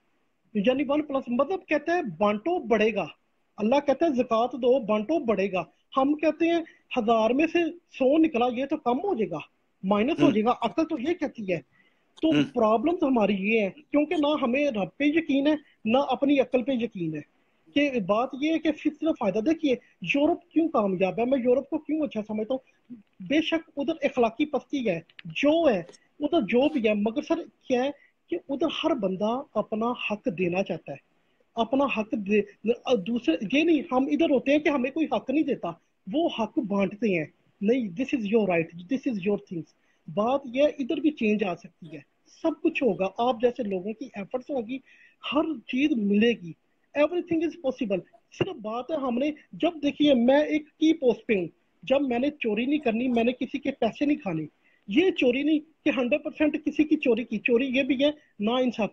یعنی 1+ مطلب کہتے ہیں بانٹو بڑھے گا. اللہ کہتا ہے زکوٰۃ دو بانٹو بڑھے گا. ہم کہتے ہیں 1000 میں سے 100 نکلا، یہ تو کم ہو جائے گا، مائنس ہو جائے گا. عقل تو یہ کہتی ہے. تو پرابلم ہماری یہ ہے کیونکہ نہ ہمیں رب پہ یقین ہے، نہ اپنی عقل پہ یقین ہے. کہ بات یہ ہے کہ فطر فائدہ. دیکھیے یورپ کیوں کامیاب ہے، میں یورپ کو کیوں اچھا سمجھتا ہوں؟ بے شک ادھر اخلاقی پستی ہے، جو ہے ادھر جو بھی ہے، مگر سر کیا ہے کہ ادھر ہر بندہ اپنا حق دینا چاہتا ہے، اپنا حق دوسرے یہ نہیں. ہم ادھر ہوتے ہیں کہ ہمیں کوئی حق نہیں دیتا، وہ حق بانٹتے ہیں. نہیں، this is your right, this is your things. بات یہ ادھر بھی چینج آ سکتی ہے، سب کچھ ہوگا، آپ جیسے لوگوں کی ایفرٹس ہوگی، ہر چیز ملے گی. Everything is possible. صرف بات ہے ہم نے، جب دیکھیے میں ایک کی پوسٹ پہ ہوں، جب میں نے چوری نہیں کرنی، میں نے کسی کے پیسے نہیں کھانے. یہ چوری نہیں کہ 100% کسی کی چوری کی، چوری یہ بھی ہے نا انصافی.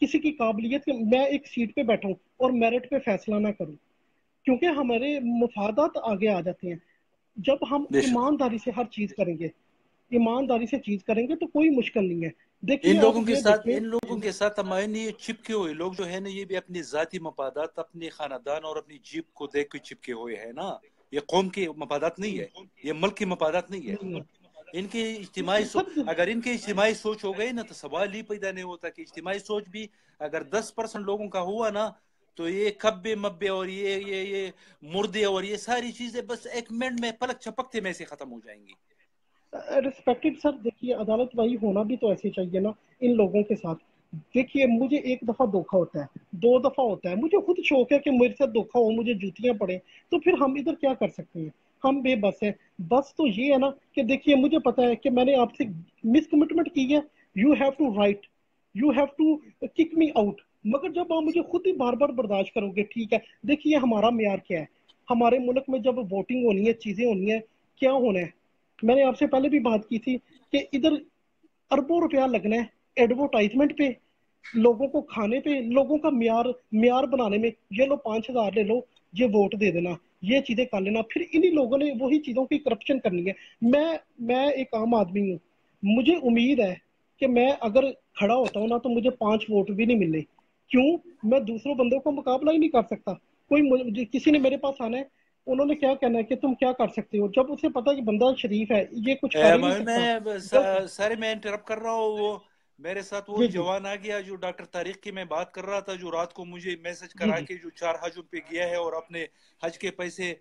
کسی کی قابلیت کہ میں ایک سیٹ پہ بیٹھا ہوں اور میرٹ پہ فیصلہ نہ کروں، کیونکہ ہمارے مفادات آگے آ جاتے ہیں. جب ہم بے شک. ایمانداری سے ہر چیز کریں گے، ایمانداری سے چیز کریں گے تو کوئی مشکل نہیں ہے. ان دیکھیے آپ لوگوں کے یہ ساتھ دیکھیں. ان لوگوں کے ساتھ ہمارے یہ چپکے ہوئے لوگ جو ہے نا، یہ بھی اپنی ذاتی مفادات، اپنے خاندان اور اپنی جیب کو دیکھ کے چپکے ہوئے ہیں نا. یہ قوم کے مفادات نہیں ہے، یہ ملک کی مفادات نہیں ہے. نہیں ان کی اجتماعی سر. اگر ان کی اجتماعی سوچ ہو گئی نا تو سوال ہی پیدا نہیں ہوتا کہ اجتماعی سوچ بھی اگر 10% لوگوں کا ہوا نا تو یہ کبے مبے اور یہ مردے اور یہ ساری چیزیں بس ایک منٹ میں پلک چھپکتے میں سے ختم ہو جائیں گی. ریسپیکٹڈ سر، دیکھیے عدالت وائی ہونا بھی تو ایسے چاہیے نا ان لوگوں کے ساتھ. دیکھیے مجھے ایک دفعہ دھوکا ہوتا ہے، 2 دفعہ ہوتا ہے، مجھے خود شوق ہے کہ میرے ساتھ دھوکا ہو، مجھے جوتیاں پڑے، تو پھر ہم ادھر کیا کر سکتے ہیں؟ ہم بے بس ہیں. بس تو یہ ہے نا کہ دیکھیے مجھے پتا ہے کہ میں نے آپ سے مس کمٹمنٹ کی ہے، you have to right, you have to kick me out. مگر جب آپ مجھے خود ہی بار بار برداشت کرو گے، ٹھیک ہے. دیکھیے ہمارا معیار کیا ہے، ہمارے ملک میں جب ووٹنگ ہونی ہے، چیزیں ہونی ہے، کیا ہونا ہے. میں نے آپ سے پہلے بھی بات کی تھی کہ ادھر اربوں روپیہ لگنا ہے ایڈورٹائزمنٹ پہ، لوگوں کو کھانے پہ، لوگوں کا معیار بنانے میں. یہ لو 5,000 لے لو، یہ ووٹ دے دینا، یہ چیزیں کر لینا. پھر انہی لوگوں نے وہی چیزوں کی کرپشن کرنی ہے. میں ایک عام آدمی ہوں، مجھے امید ہے کہ میں اگر کھڑا ہوتا ہوں نا تو مجھے 5 ووٹ بھی نہیں ملنے. کیوں؟ میں دوسروں بندوں کو مقابلہ ہی نہیں کر سکتا. کسی نے میرے پاس آنا ہے، انہوں نے کیا کہنا ہے کہ تم کیا کر سکتے ہو، جب اسے پتا کہ بندہ شریف ہے، یہ کچھ کر ہی نہیں سکتا. جب سارے میں انٹرپٹ کر رہا ہوں. وہ میرے ساتھ وہی جی جی جوان آ گیا جو ڈاکٹر طارق کی میں بات کر رہا تھا، جو رات کو مجھے میسج جی کرا جی کے جو 4 حجوں پہ گیا ہے اور اپنے حج کے پیسے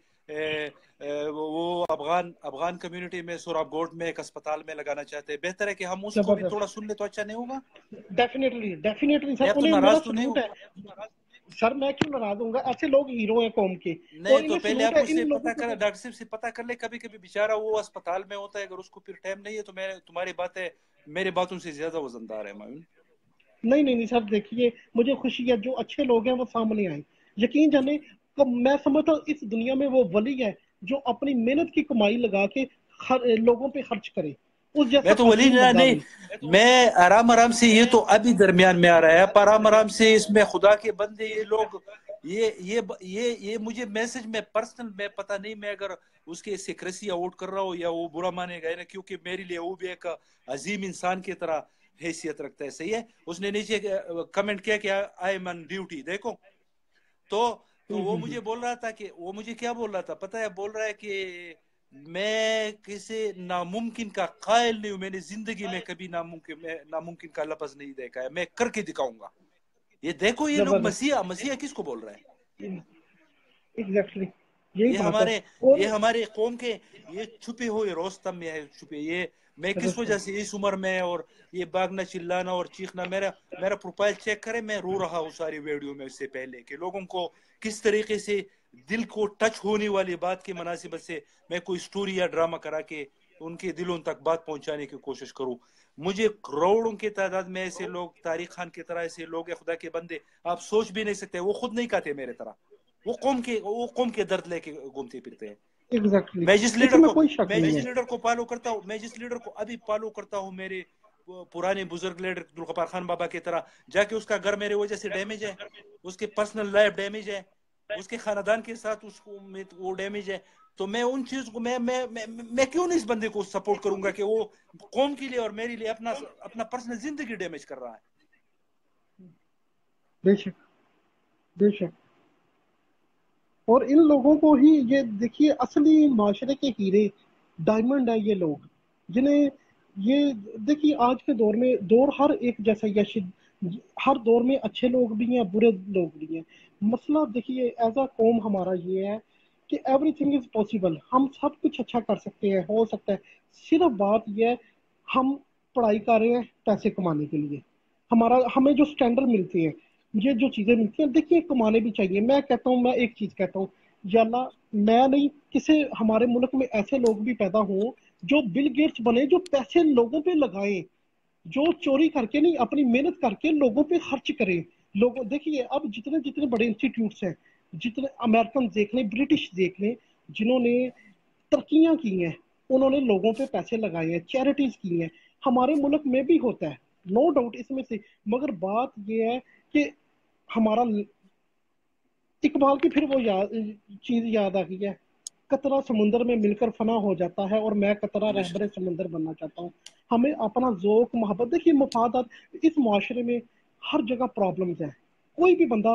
وہ افغان کمیونٹی میں سوراب گوٹ میں ایک اسپتال میں لگانا چاہتے ہیں. بہتر ہے کہ ہم اس کو بھی تھوڑا زبردست. سن لیں تو اچھا نہیں ہوگا؟ ڈیفینیٹلی سر، میں اب تو انہیں میرا ناراض تو نہیں سلوٹ ہوں. ہے. سر میں کیوں ناراض ہوں گا؟ ایسے لوگ ہیرو ہیں قوم کے، نہیں اور تو انہیں پہلے سلوٹ آپ ہے اس سے ان پتا لوگوں کر، کو. ڈاکٹر صاحب سے پتا کر لے. کبھی کبھی بیچارہ وہ اسپتال میں ہوتا ہے، اگر اس کو پھر ٹائم نہیں ہے تو میں تمہاری باتیں میری باتوں سے زیادہ وزندار ہے معین. نہیں سر، دیکھیے مجھے خوشی ہے جو اچھے لوگ ہیں وہ سامنے آئیں. یقین جانے میں سمجھتا ہوں اس دنیا میں وہ ولی ہے جو اپنی محنت کی کمائی لگا کے لوگوں پہ خرچ کرے. اس میں جیسا تو ولی عظیم بندہ نہیں، نہیں. میں آرام سے یہ تو ابھی درمیان میں آ رہا ہے، پر آرام سے اس میں خدا کے بندے یہ لوگ یہ مجھے میسج میں پرسنل میں پتہ نہیں، میں اگر اس کے سیکریسی آؤٹ کر رہا ہوں یا وہ برا مانے گا نا، کیونکہ میرے لیے وہ بھی ایک عظیم انسان کی طرح حیثیت رکھتا ہے. صحیح ہے. اس نے نیچے کمنٹ کیا کہ آئی ایم آن ڈیوٹی. دیکھو تو وہ مجھے بول رہا تھا کہ وہ مجھے کیا بول رہا تھا پتہ ہے، بول رہا ہے کہ میں کسی ناممکن کا قائل نہیں ہوں، میں نے زندگی میں کبھی ناممکن کا لفظ نہیں دیکھا ہے، میں کر کے دکھاؤں گا. یہ دیکھو یہ لوگ زبردست. مسیحا کس کو بول رہے ہیں؟ ایگزیکٹلی یہی یہ بات ہے. ہمارے اور یہ ہمارے قوم کے یہ چھپے ہوئے روستم میں ہے چھپے. یہ میں کس درست ہے. وجہ سے اس عمر میں اور یہ باغنا چلانا اور چیخنا، میرا پروفائل چیک کرے، میں رو رہا ہوں ساری ویڈیو میں اس سے پہلے کہ لوگوں کو کس طریقے سے دل کو ٹچ ہونے والی بات کی مناسبت سے میں کوئی سٹوری یا ڈرامہ کرا کے ان کے دلوں تک بات پہنچانے کی کوشش کروں. مجھے کروڑوں کی تعداد میں ایسے لوگ، طارق خان کی طرح ایسے لوگ ہیں خدا کے بندے، آپ سوچ بھی نہیں سکتے. وہ خود نہیں کہتے میرے طرح، وہ قوم کے درد لے کے گھومتے پھرتے ہیں. ایگزیکٹلی میں جس اس لیڈر میں کو کوئی شک میں نہیں جس ہے. لیڈر کو فالو کرتا ہوں، میں جس لیڈر کو ابھی فالو کرتا ہوں، میرے پرانے بزرگ لیڈر ذوالفقار خان بابا کی طرح، جا کے اس کا گھر میرے وجہ سے ڈیمیج ہے، اس کے پرسنل لائف ڈیمیج ہے، اس کے خاندان کے ساتھ اس کو وہ ڈیمیج ہے. تو میں ان چیز کو میں کیوں نہیں اس بندے کو سپورٹ کروں گا کہ وہ قوم کے لیے اور میرے لیے اپنا پرسنل زندگی ڈیمیج کر رہا ہے. بے شک، بے شک. اور ان لوگوں کو ہی یہ دیکھیے اصلی معاشرے کے ہیرے ڈائمنڈ ہے یہ لوگ، جنہیں یہ دیکھیے آج کے دور میں دور ہر ایک جیسا ہر دور میں اچھے لوگ بھی ہیں، برے لوگ بھی ہیں. مسئلہ دیکھیے ایز اے قوم ہمارا یہ ہے کہ ایوری تھنگ از پاسبل، ہم سب کچھ اچھا کر سکتے ہیں، ہو سکتا ہے. صرف بات یہ ہے ہم پڑھائی کر رہے ہیں پیسے کمانے کے لیے، ہمیں جو اسٹینڈرڈ ملتے ہیں، یہ جو چیزیں ملتی ہیں، دیکھیے کمانے بھی چاہیے. میں کہتا ہوں، میں ایک چیز کہتا ہوں، یا اللہ میں نہیں کسی ہمارے ملک میں ایسے لوگ بھی پیدا ہوں جو بل گیٹس بنے، جو پیسے لوگوں پہ لگائیں، جو چوری کر کے نہیں اپنی محنت کر کے لوگوں پہ خرچ کریں. لوگوں دیکھیے اب جتنے بڑے انسٹیٹیوٹس ہیں، جتنے امریکن دیکھ لیں، برٹش دیکھ لیں، جنہوں نے ترقیاں کی ہیں، انہوں نے لوگوں پہ پیسے لگائے ہیں، چیریٹیز کی ہیں. ہمارے ملک میں بھی ہوتا ہے، नो डाउट इसमें से। मगर बात ये है कि हमारा इकबाल की फिर वो चीज याद आ गई है, कतरा समुंदर में मिलकर फना हो जाता है और मैं कतरा बेशक। रहबरे समुंदर बनना चाहता हूँ। हमें अपना ज़ौक मोहब्बत, देखिए मफादात इस माशरे में हर जगह प्रॉब्लम्स हैं। कोई भी बंदा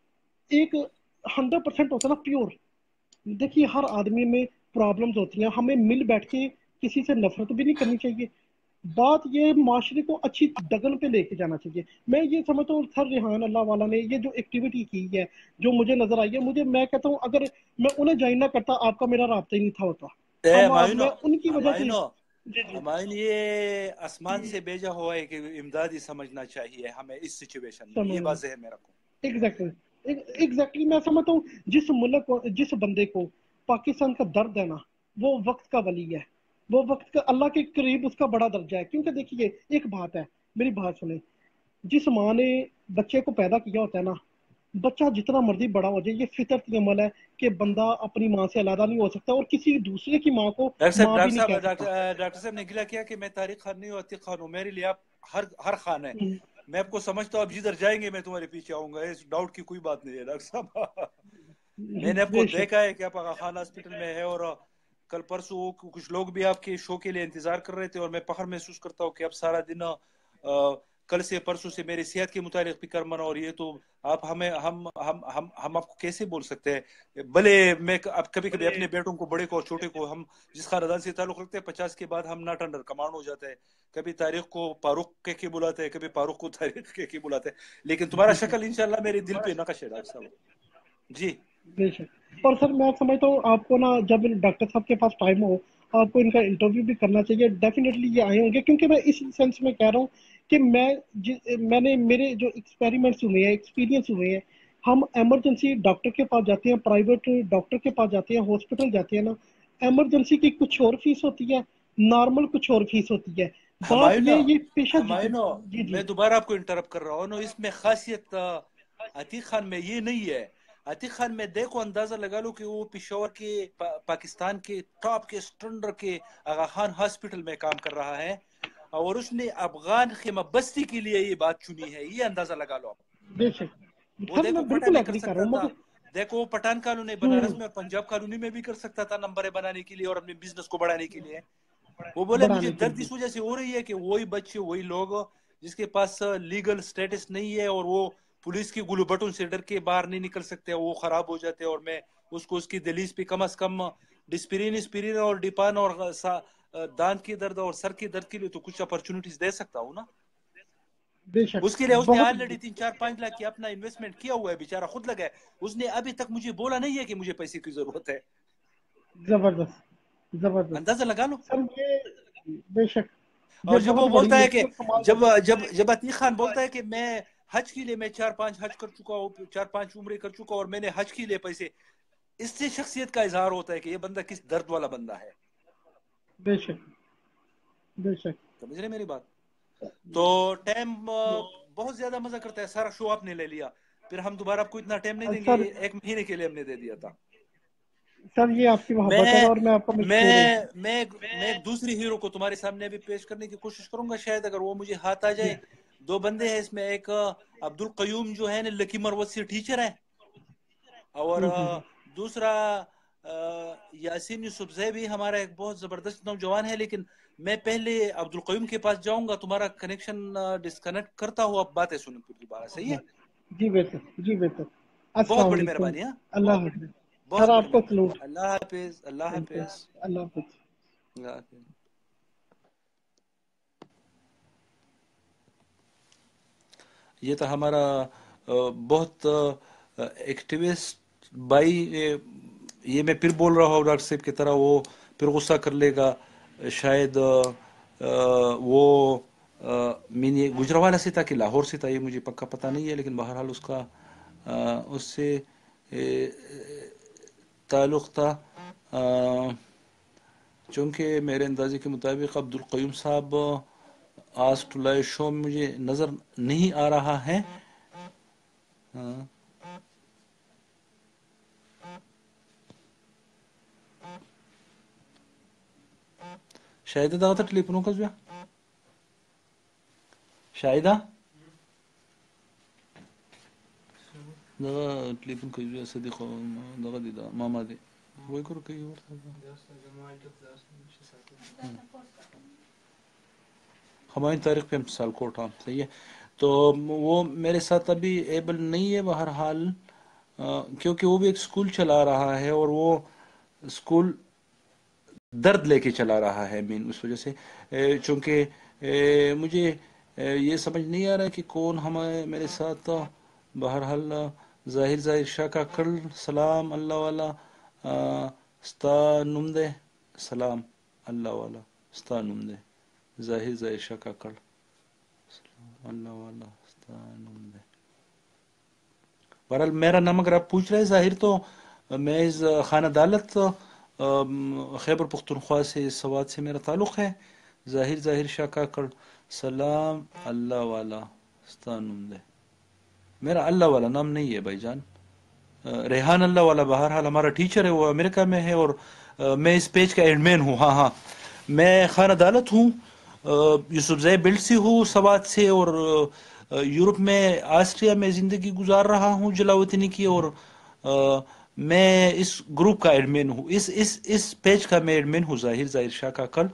एक 100% होता है ना प्योर, देखिए हर आदमी में प्रॉब्लम्स होती हैं, हमें मिल बैठ के किसी से नफरत भी नहीं करनी चाहिए। बात ये माशरे को अच्छी डगन पे लेके जाना चाहिए। मैं ये समझता हूँ सर रिहान अल्लाह वाला ने ये जो एक्टिविटी की है, जो मुझे नजर आई है, मुझे मैं कहता हूँ अगर मैं उन्हें ज्वाइन ना करता आपका मेरा राब्ता ही नहीं था होता। हमायूनो, मैं उनकी वजह से। हमायूनो, जी जी। हमायून ये आसमान से भेजा हुआ है कि इमदाद ही समझना चाहिए हमें इस सिचुएशन में, ये बात समझ ज़हन में रखो। एग्जैक्टली एग्जैक्टली मैं समझता हूँ जिस मुल्क को, जिस बंदे को पाकिस्तान का दर्द है ना, वो वक्त का वली है, वो वक्त का अल्लाह के करीब उसका बड़ा दर्जा है। क्योंकि देखिए एक बात है, मेरी बात सुने, जिस माँ ने बच्चे को पैदा किया होता है ना, बच्चा जितना मर्जी बड़ा हो जाए, ये फितरती अमल है कि बंदा अपनी माँ से अलग नहीं हो सकता और किसी दूसरे की माँ को माँ भी डॉक्टर नहीं साहब, कह सकता। डॉक्टर साहब ने गिला किया कि मैं तारिक खान नहीं हूँ, अतीक खान हूँ, मेरे लिए आप हर हर खान है। मैं आपको समझता हूँ, आप जिधर जाएंगे मैं तुम्हारे पीछे आऊंगा, इस डाउट की कोई बात नहीं है डॉक्टर साहब। मैंने आपको बेशक। देखा है कि आप आगा खान हॉस्पिटल में है, और कल परसों कुछ लोग भी आपके शो के लिए इंतजार कर रहे थे, और मैं फख्र महसूस करता हूँ कि आप सारा दिन कल से परसों से मेरी सेहत के मुतालिक फिक्र मना, और ये तो आप हमें हम आपको कैसे बोल सकते हैं। भले मैं अब कभी कभी अपने बेटों को, बड़े को और छोटे को, हम जिस खानदान से ताल्लुक रखते हैं, 50 के बाद हम नॉट अंडर कमांड हो जाते हैं। कभी तारीख को फारूक कह के बुलाते हैं, कभी फारूक को तारीख कह के बुलाते हैं, लेकिन तुम्हारा बेशक शक्ल इंशाल्लाह मेरे दिल पे नक्श है डॉक्टर साहब। जी। बेशक। और सर मैं समझता हूँ आपको ना जब डॉक्टर साहब के पास टाइम हो, आपको इनका इंटरव्यू भी करना चाहिए। डेफिनेटली ये आए होंगे, क्योंकि मैं इस सेंस में कह रहा हूँ कि मैंने मेरे जो एक्सपेरिमेंट्स हुए हैं, एक्सपीरियंस हुए हैं, हम इमरजेंसी डॉक्टर के पास जाते हैं, प्राइवेट डॉक्टर के पास जाते हैं, हॉस्पिटल जाते हैं ना, इमरजेंसी की कुछ और फीस होती है, नॉर्मल कुछ और फीस होती है। बात हमायूनो, ये पेशा हमायूनो, जी जी। मैं दोबारा आपको इंटरप्ट कर रहा हूँ ना, इसमें खासियत अतीक खान में ये नहीं है। अतीक खान में देखो, अंदाजा लगा लो कि वो पिशोर के पाकिस्तान के टॉप के स्टैंडर्ड के आगा खान हॉस्पिटल में काम कर रहा है, और उसने अफगान खेमा बस्ती के लिए ये बात चुनी है, ये अंदाजा लगा लो आप। बेशक। वो सर देखो मैं क्वाटा बिल्कुल में कर एग्री कर रहा सकता हूँ था, मगर देखो वो पठान कॉलोनी बनारस में और पंजाब कॉलोनी में भी कर सकता था, नंबर बनाने के लिए और अपने बिजनेस को बढ़ाने के लिए। वो बोले मुझे बढ़ाने के दर्द लिए। इस वजह से हो रही है कि वही बच्चे, वही लोग जिसके पास लीगल स्टेटस नहीं है, और वो पुलिस की गुलू बटन से डर के बाहर नहीं निकल सकते, वो खराब हो जाते हैं, और मैं उसको उसकी दलीज पे कम से कम डिस्पिरिन स्पिरिन और डिपान और दांत की दर्द और सर की दर्द के लिए तो कुछ अपॉर्चुनिटीज दे सकता हूँ ना। बेशक। उसके लिए उसने बहुत ऑलरेडी 3 4 5 लाख की अपना इन्वेस्टमेंट किया हुआ है, बेचारा खुद लगा है। उसने अभी तक मुझे बोला नहीं है कि मुझे पैसे की जरूरत है। जबरदस्त जबरदस्त। अंदाजा लगा लो। सर ये बेशक, ये और जब वो बहुत बड़ी बोलता है कि नेकी और कमाल जब बात जब अतीक खान बोलता है कि मैं हज के लिए मैं 4 5 हज कर चुका हूँ, 4 5 उम्रे कर चुका हूँ, और मैंने हज के लिए पैसे, इससे शख्सियत का इजहार होता है कि ये बंदा किस दर्द वाला बंदा है। है। बेशक बेशक। समझ रहे मेरी बात। तो टाइम बहुत ज्यादा मजा करता है, सारा शो आपने ले लिया, फिर हम दोबारा आपको इतना टाइम नहीं देंगे, सर 1 महीने के लिए हमने दे दिया था। सर ये आपकी मोहब्बत है मैं और मैं आपका मशहूर हूँ। मैं एक दूसरी हीरो को तुम्हारे सामने अभी पेश करने की कोशिश करूंगा, शायद अगर वो मुझे हाथ आ जी। जाए। दो बंदे हैं इसमें, एक अब्दुल कयूम जो है ना, लकी मरवत से टीचर है, और हम्म। दूसरा यासीन यूसुफजई भी हमारा एक बहुत जबरदस्त नौजवान है, लेकिन मैं पहले अब्दुल कयूम के पास जाऊंगा, तुम्हारा कनेक्शन डिस्कनेक्ट करता हूँ, अब बातें सुनो फिर दोबारा, सही है। जी बेहतर जी बेहतर। बहुत अस्सलाम बड़ी वालेकुम। मेहरबानी है। अल्लाह हाफिज। बहुत सर बड़ी आपको मेहरबानी, सलूट। अल्लाह हाफिज, अल्लाह थैंक यू। हाफिज, अल्लाह हाफिज। अल्लाह हाफिज। ये तो हमारा बहुत एक्टिविस्ट भाई, ये मैं फिर बोल रहा हूँ डॉक्टर साहब की तरह, वो फिर गुस्सा कर लेगा शायद। वो मैंने गुजरावाला से था कि लाहौर से था, ये मुझे पक्का पता नहीं है, लेकिन बहरहाल उसका उससे ताल्लुक़ था। चूँकि मेरे अंदाजे के मुताबिक अब्दुल क़य्यूम साहब आज टुलाए शो में मुझे नज़र नहीं आ रहा है। हाँ, शायद दावत टेलीफोन का जो شاهده دغه ټلیفون کوي صدیق دغه دی دا ماما دی وای کور کوي ورته ہماری تاریخ پہ مثال کوٹ ہاں صحیح ہے. تو وہ میرے ساتھ ابھی ایبل نہیں ہے بہرحال، کیونکہ وہ بھی ایک اسکول چلا رہا ہے اور وہ اسکول درد لے کے چلا رہا ہے. مین اس وجہ سے چونکہ مجھے یہ سمجھ نہیں آ رہا کہ کون ہمارے میرے ساتھ. بہرحال ظاہر شاہ کا کل سلام اللہ والا ستا نمدے سلام اللہ والا ستا نمدے ظاہر شاہ کا کل اللہ والا ستا نمدے. بہرحال میرا نام اگر آپ پوچھ رہے ظاہر تو میں اس خانہ عدالت خیبر پختونخوا سے سوات سے میرا تعلق ہے. ظاہر شاہ کا کل سلام اللہ والا ستا نمدے. میرا اللہ والا نام نہیں ہے بھائی جان. ریحان اللہ والا بہرحال ہمارا ٹیچر ہے، وہ امریکہ میں ہے اور میں اس پیج کا ایڈمین ہوں. ہاں میں خان عدالت ہوں، یوسف زئی بلٹ سے ہوں سوات سے، اور یورپ میں آسٹریا میں زندگی گزار رہا ہوں جلا وطنی کی، اور میں اس گروپ کا ایڈمین ہوں، اس پیج کا میں ایڈمین ہوں ظاہر شاہ کا کل.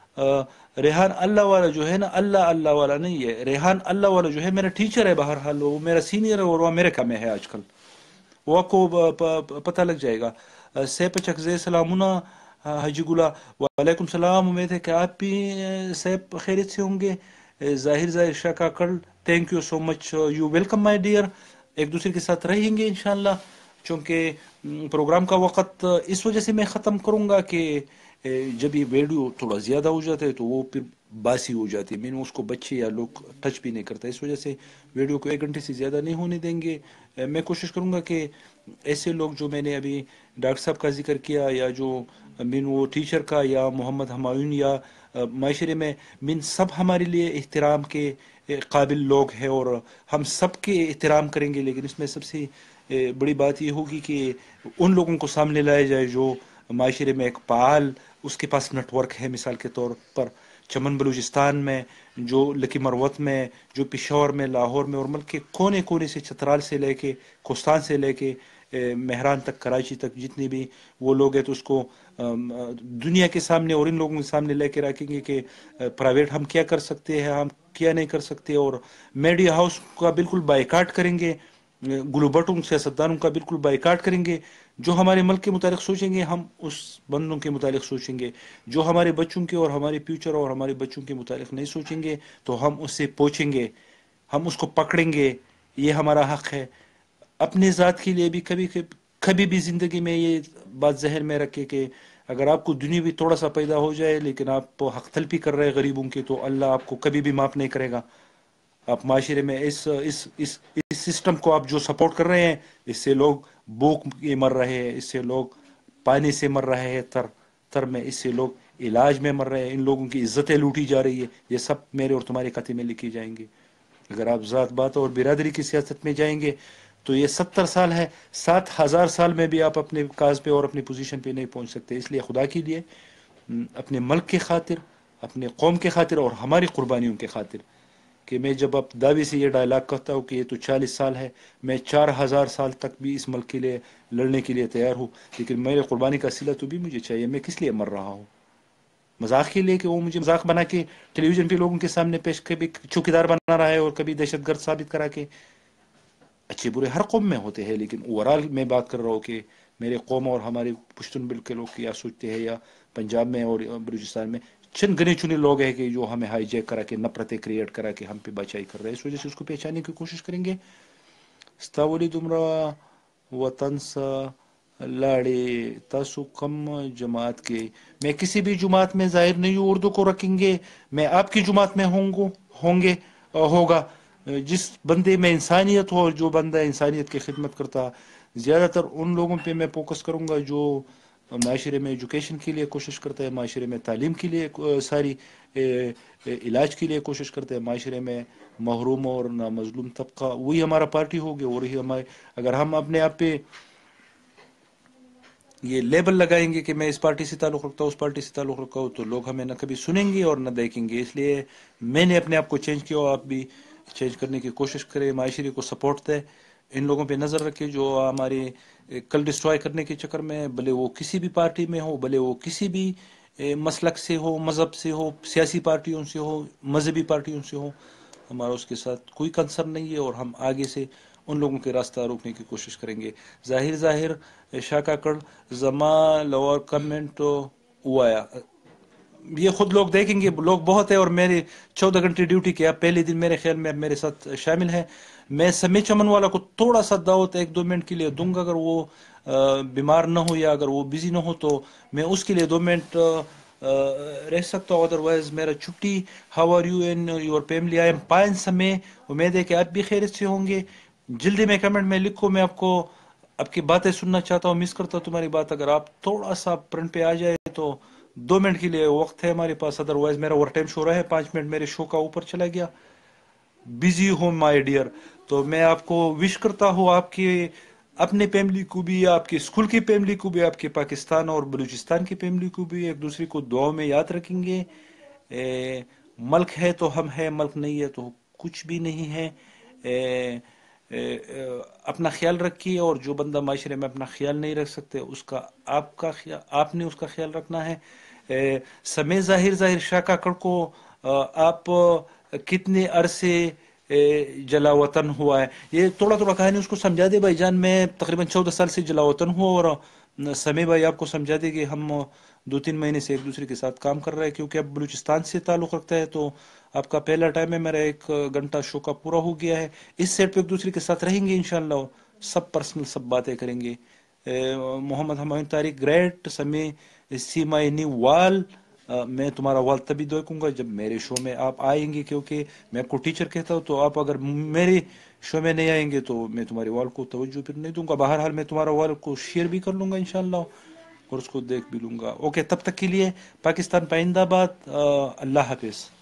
ریحان اللہ والا جو ہے نا، اللہ والا نہیں ہے، ریحان اللہ والا جو ہے میرا ٹیچر ہے. بہرحال وہ میرا سینئر ہے اور وہ امریکہ میں ہے آج کل، وہ آپ کو پتہ لگ جائے گا. سیپ چکزے سلامنا حجی گلا وعلیکم السلام. امید ہے کہ آپ بھی سیپ خیریت سے ہوں گے. ظاہر شاہ کا کل thank you so much, you welcome my dear. ایک دوسرے کے ساتھ رہیں گے انشاءاللہ، چونکہ پروگرام کا وقت اس وجہ سے میں ختم کروں گا کہ جب یہ ویڈیو تھوڑا زیادہ ہو جاتا ہے تو وہ پھر باسی ہو جاتی ہے. میں نے اس کو بچے یا لوگ ٹچ بھی نہیں کرتا، اس وجہ سے ویڈیو کو 1 گھنٹے سے زیادہ نہیں ہونے دیں گے. میں کوشش کروں گا کہ ایسے لوگ جو میں نے ابھی ڈاکٹر صاحب کا ذکر کیا، یا جو من وہ ٹیچر کا، یا محمد ہمایون، یا معاشرے میں من سب ہمارے لیے احترام کے قابل لوگ ہیں اور ہم سب کے احترام کریں گے. لیکن اس میں سب سے بڑی بات یہ ہوگی کہ ان لوگوں کو سامنے لایا جائے جو معاشرے میں ایک فعال، اس کے پاس نیٹ ورک ہے. مثال کے طور پر چمن بلوچستان میں، جو لکی مروت میں، جو پشاور میں، لاہور میں، اور ملک کے کونے کونے سے، چترال سے لے کے کوستان سے لے کے مہران تک، کراچی تک جتنے بھی وہ لوگ ہیں، تو اس کو دنیا کے سامنے اور ان لوگوں کے سامنے لے کے رکھیں گے کہ پرائیویٹ ہم کیا کر سکتے ہیں، ہم کیا نہیں کر سکتے. اور میڈیا ہاؤس کا بالکل بائیکاٹ کریں گے، گلو بٹوں سیاستدانوں کا بالکل بائیکاٹ کریں گے. جو ہمارے ملک کے متعلق سوچیں گے ہم اس بندوں کے متعلق سوچیں گے. جو ہمارے بچوں کے اور ہمارے فیوچر اور ہمارے بچوں کے متعلق نہیں سوچیں گے تو ہم اس سے پوچھیں گے، ہم اس کو پکڑیں گے. یہ ہمارا حق ہے. اپنے ذات کے لیے بھی کبھی بھی زندگی میں یہ بات ذہن میں رکھے کہ اگر آپ کو دنیا بھی تھوڑا سا پیدا ہو جائے لیکن آپ حق تلفی کر رہے غریبوں کے، تو اللہ آپ کو کبھی بھی معاف نہیں کرے گا. آپ معاشرے میں اس سسٹم کو آپ جو سپورٹ کر رہے ہیں، اس سے لوگ بھوک کے مر رہے ہیں، اس سے لوگ پانی سے مر رہے ہیں تر میں، اس سے لوگ علاج میں مر رہے ہیں، ان لوگوں کی عزتیں لوٹی جا رہی ہے. یہ سب میرے اور تمہارے خطے میں لکھی جائیں گے. اگر آپ ذات بات اور برادری کی سیاست میں جائیں گے تو یہ 70 سال ہے، 7000 سال میں بھی آپ اپنے کاز پہ اور اپنی پوزیشن پہ نہیں پہنچ سکتے. اس لیے خدا کے لیے، اپنے ملک کے خاطر، اپنے قوم کے خاطر اور ہماری قربانیوں کے خاطر، کہ میں جب اب دعوی سے یہ ڈائلاگ کہتا ہوں کہ یہ تو 40 سال ہے، میں 4000 سال تک بھی اس ملک کے لیے لڑنے کے لیے تیار ہوں. لیکن میرے قربانی کا صلہ تو بھی مجھے چاہیے. میں کس لیے مر رہا ہوں؟ مذاق کے لیے کہ وہ مجھے مذاق بنا کے ٹیلی ویژن پہ لوگوں کے سامنے پیش، کبھی چوکیدار بنا رہا ہے اور کبھی دہشت گرد ثابت کرا کے. اچھے برے ہر قوم میں ہوتے ہیں، لیکن اوورال میں بات کر رہا ہوں کہ میرے قوم اور ہمارے پشتون بل کے لوگ کیا سوچتے ہیں، یا پنجاب میں اور بلوچستان میں چند گنے چنے لوگ ہیں کہ جو ہمیں ہائی جیک کرا کے، نفرتیں کریٹ کرا کے ہم پہ بچائی کر رہے ہیں. اس وجہ سے اس کو پہچاننے کی کوشش کریں گے. ستاولی دمرا وطن سا لاڑے تاسو کم جماعت کے. میں کسی بھی جماعت میں ظاہر نہیں ہوں. اردو کو رکھیں گے، میں آپ کی جماعت میں ہوگا. جس بندے میں انسانیت ہو، جو بندہ انسانیت کی خدمت کرتا. زیادہ تر ان لوگوں پہ میں فوکس کروں گا جو معاشرے میں ایجوکیشن کے لیے کوشش کرتا ہے، معاشرے میں تعلیم کے لیے ساری علاج کے لیے کوشش کرتے ہیں، معاشرے میں محروم اور مظلوم طبقہ، وہی ہمارا پارٹی ہوگی. اور وہی ہمارے، اگر ہم اپنے آپ پہ یہ لیبل لگائیں گے کہ میں اس پارٹی سے تعلق رکھتا ہوں اس پارٹی سے تعلق رکھتا ہوں، تو لوگ ہمیں نہ کبھی سنیں گے اور نہ دیکھیں گے. اس لیے میں نے اپنے آپ کو چینج کیا، اور آپ بھی چینج کرنے کی کوشش کریں، معاشرے کو سپورٹ دیں، ان لوگوں پہ نظر رکھے جو ہمارے کل ڈسٹرائے کرنے کے چکر میں، بھلے وہ کسی بھی پارٹی میں ہو، بھلے وہ کسی بھی مسلک سے ہو، مذہب سے ہو، سیاسی پارٹیوں سے ہو، مذہبی پارٹیوں سے ہو، ہمارا اس کے ساتھ کوئی کنسرن نہیں ہے، اور ہم آگے سے ان لوگوں کے راستہ روکنے کی کوشش کریں گے. ظاہر شاکاکڑ زما لوور کمنٹ ہوا ہے، یہ خود لوگ دیکھیں گے، لوگ بہت ہے، اور میرے 14 گھنٹے ڈیوٹی کیا پہلے دن میرے خیال میں میرے ساتھ شامل ہے. میں سمیع چمن والا کو تھوڑا سا دعوت 1-2 منٹ کے لیے دوں گا، اگر وہ بیمار نہ ہو یا اگر وہ بزی نہ ہو تو میں اس کے لیے 2 منٹ رہ سکتا ہوں، ادروائز میرا چھٹی. How are you and your family? I am fine Sami, امید ہے کہ آپ بھی خیریت سے ہوں گے. جلدی میں کمنٹ میں لکھو، میں آپ کو آپ کی باتیں سننا چاہتا ہوں، مس کرتا ہوں تمہاری بات. اگر آپ تھوڑا سا پرنٹ پہ آ جائے تو 2 منٹ کے لیے وقت ہے ہمارے پاس، ادروائز میرا اوور ٹائم شو رہا ہے، 5 منٹ میرے شو کا اوپر چلا گیا. بزی ہوں مائی ڈیئر. تو میں آپ کو وش کرتا ہوں، آپ کے اپنے فیملی کو بھی، آپ کے اسکول کی فیملی کو بھی، آپ کے پاکستان اور بلوچستان کی فیملی کو بھی، ایک دوسرے کو دعاؤں میں یاد رکھیں گے. ملک ہے تو ہم ہے، ملک نہیں ہے تو کچھ بھی نہیں ہے. اپنا خیال رکھیے، اور جو بندہ معاشرے میں اپنا خیال نہیں رکھ سکتے اس کا آپ نے اس کا خیال رکھنا ہے. سمیع ظاہر شاہ کاکڑ کو آپ کتنے عرصے جلا وطن ہوا ہے، یہ تھوڑا تھوڑا کہانی اس کو سمجھا دے بھائی جان. میں تقریباً 14 سال سے جلا وطن ہوں، اور سمیع بھائی آپ کو سمجھا دے کہ ہم 2-3 مہینے سے ایک دوسرے کے ساتھ کام کر رہے ہیں، کیونکہ اب بلوچستان سے تعلق رکھتا ہے تو آپ کا پہلا ٹائم ہے، میرا 1 گھنٹہ شو کا پورا ہو گیا ہے. اس سیٹ پہ ایک دوسرے کے ساتھ رہیں گے انشاءاللہ، سب پرسنل سب باتیں کریں گے. Muhammad Humayun Tariq great, Sami see my new wall. میں تمہارا وال تبھی دیکھوں گا جب میرے شو میں آپ آئیں گے، کیونکہ میں آپ کو ٹیچر کہتا ہوں، تو آپ اگر میرے شو میں نہیں آئیں گے تو میں تمہارے وال کو توجہ پھر نہیں دوں گا. بہرحال میں تمہارا وال کو شیئر بھی کر لوں گا انشاءاللہ، اور اس کو دیکھ بھی لوں گا. اوکے، تب تک کے لیے پاکستان پائندہ باد. اللہ حافظ.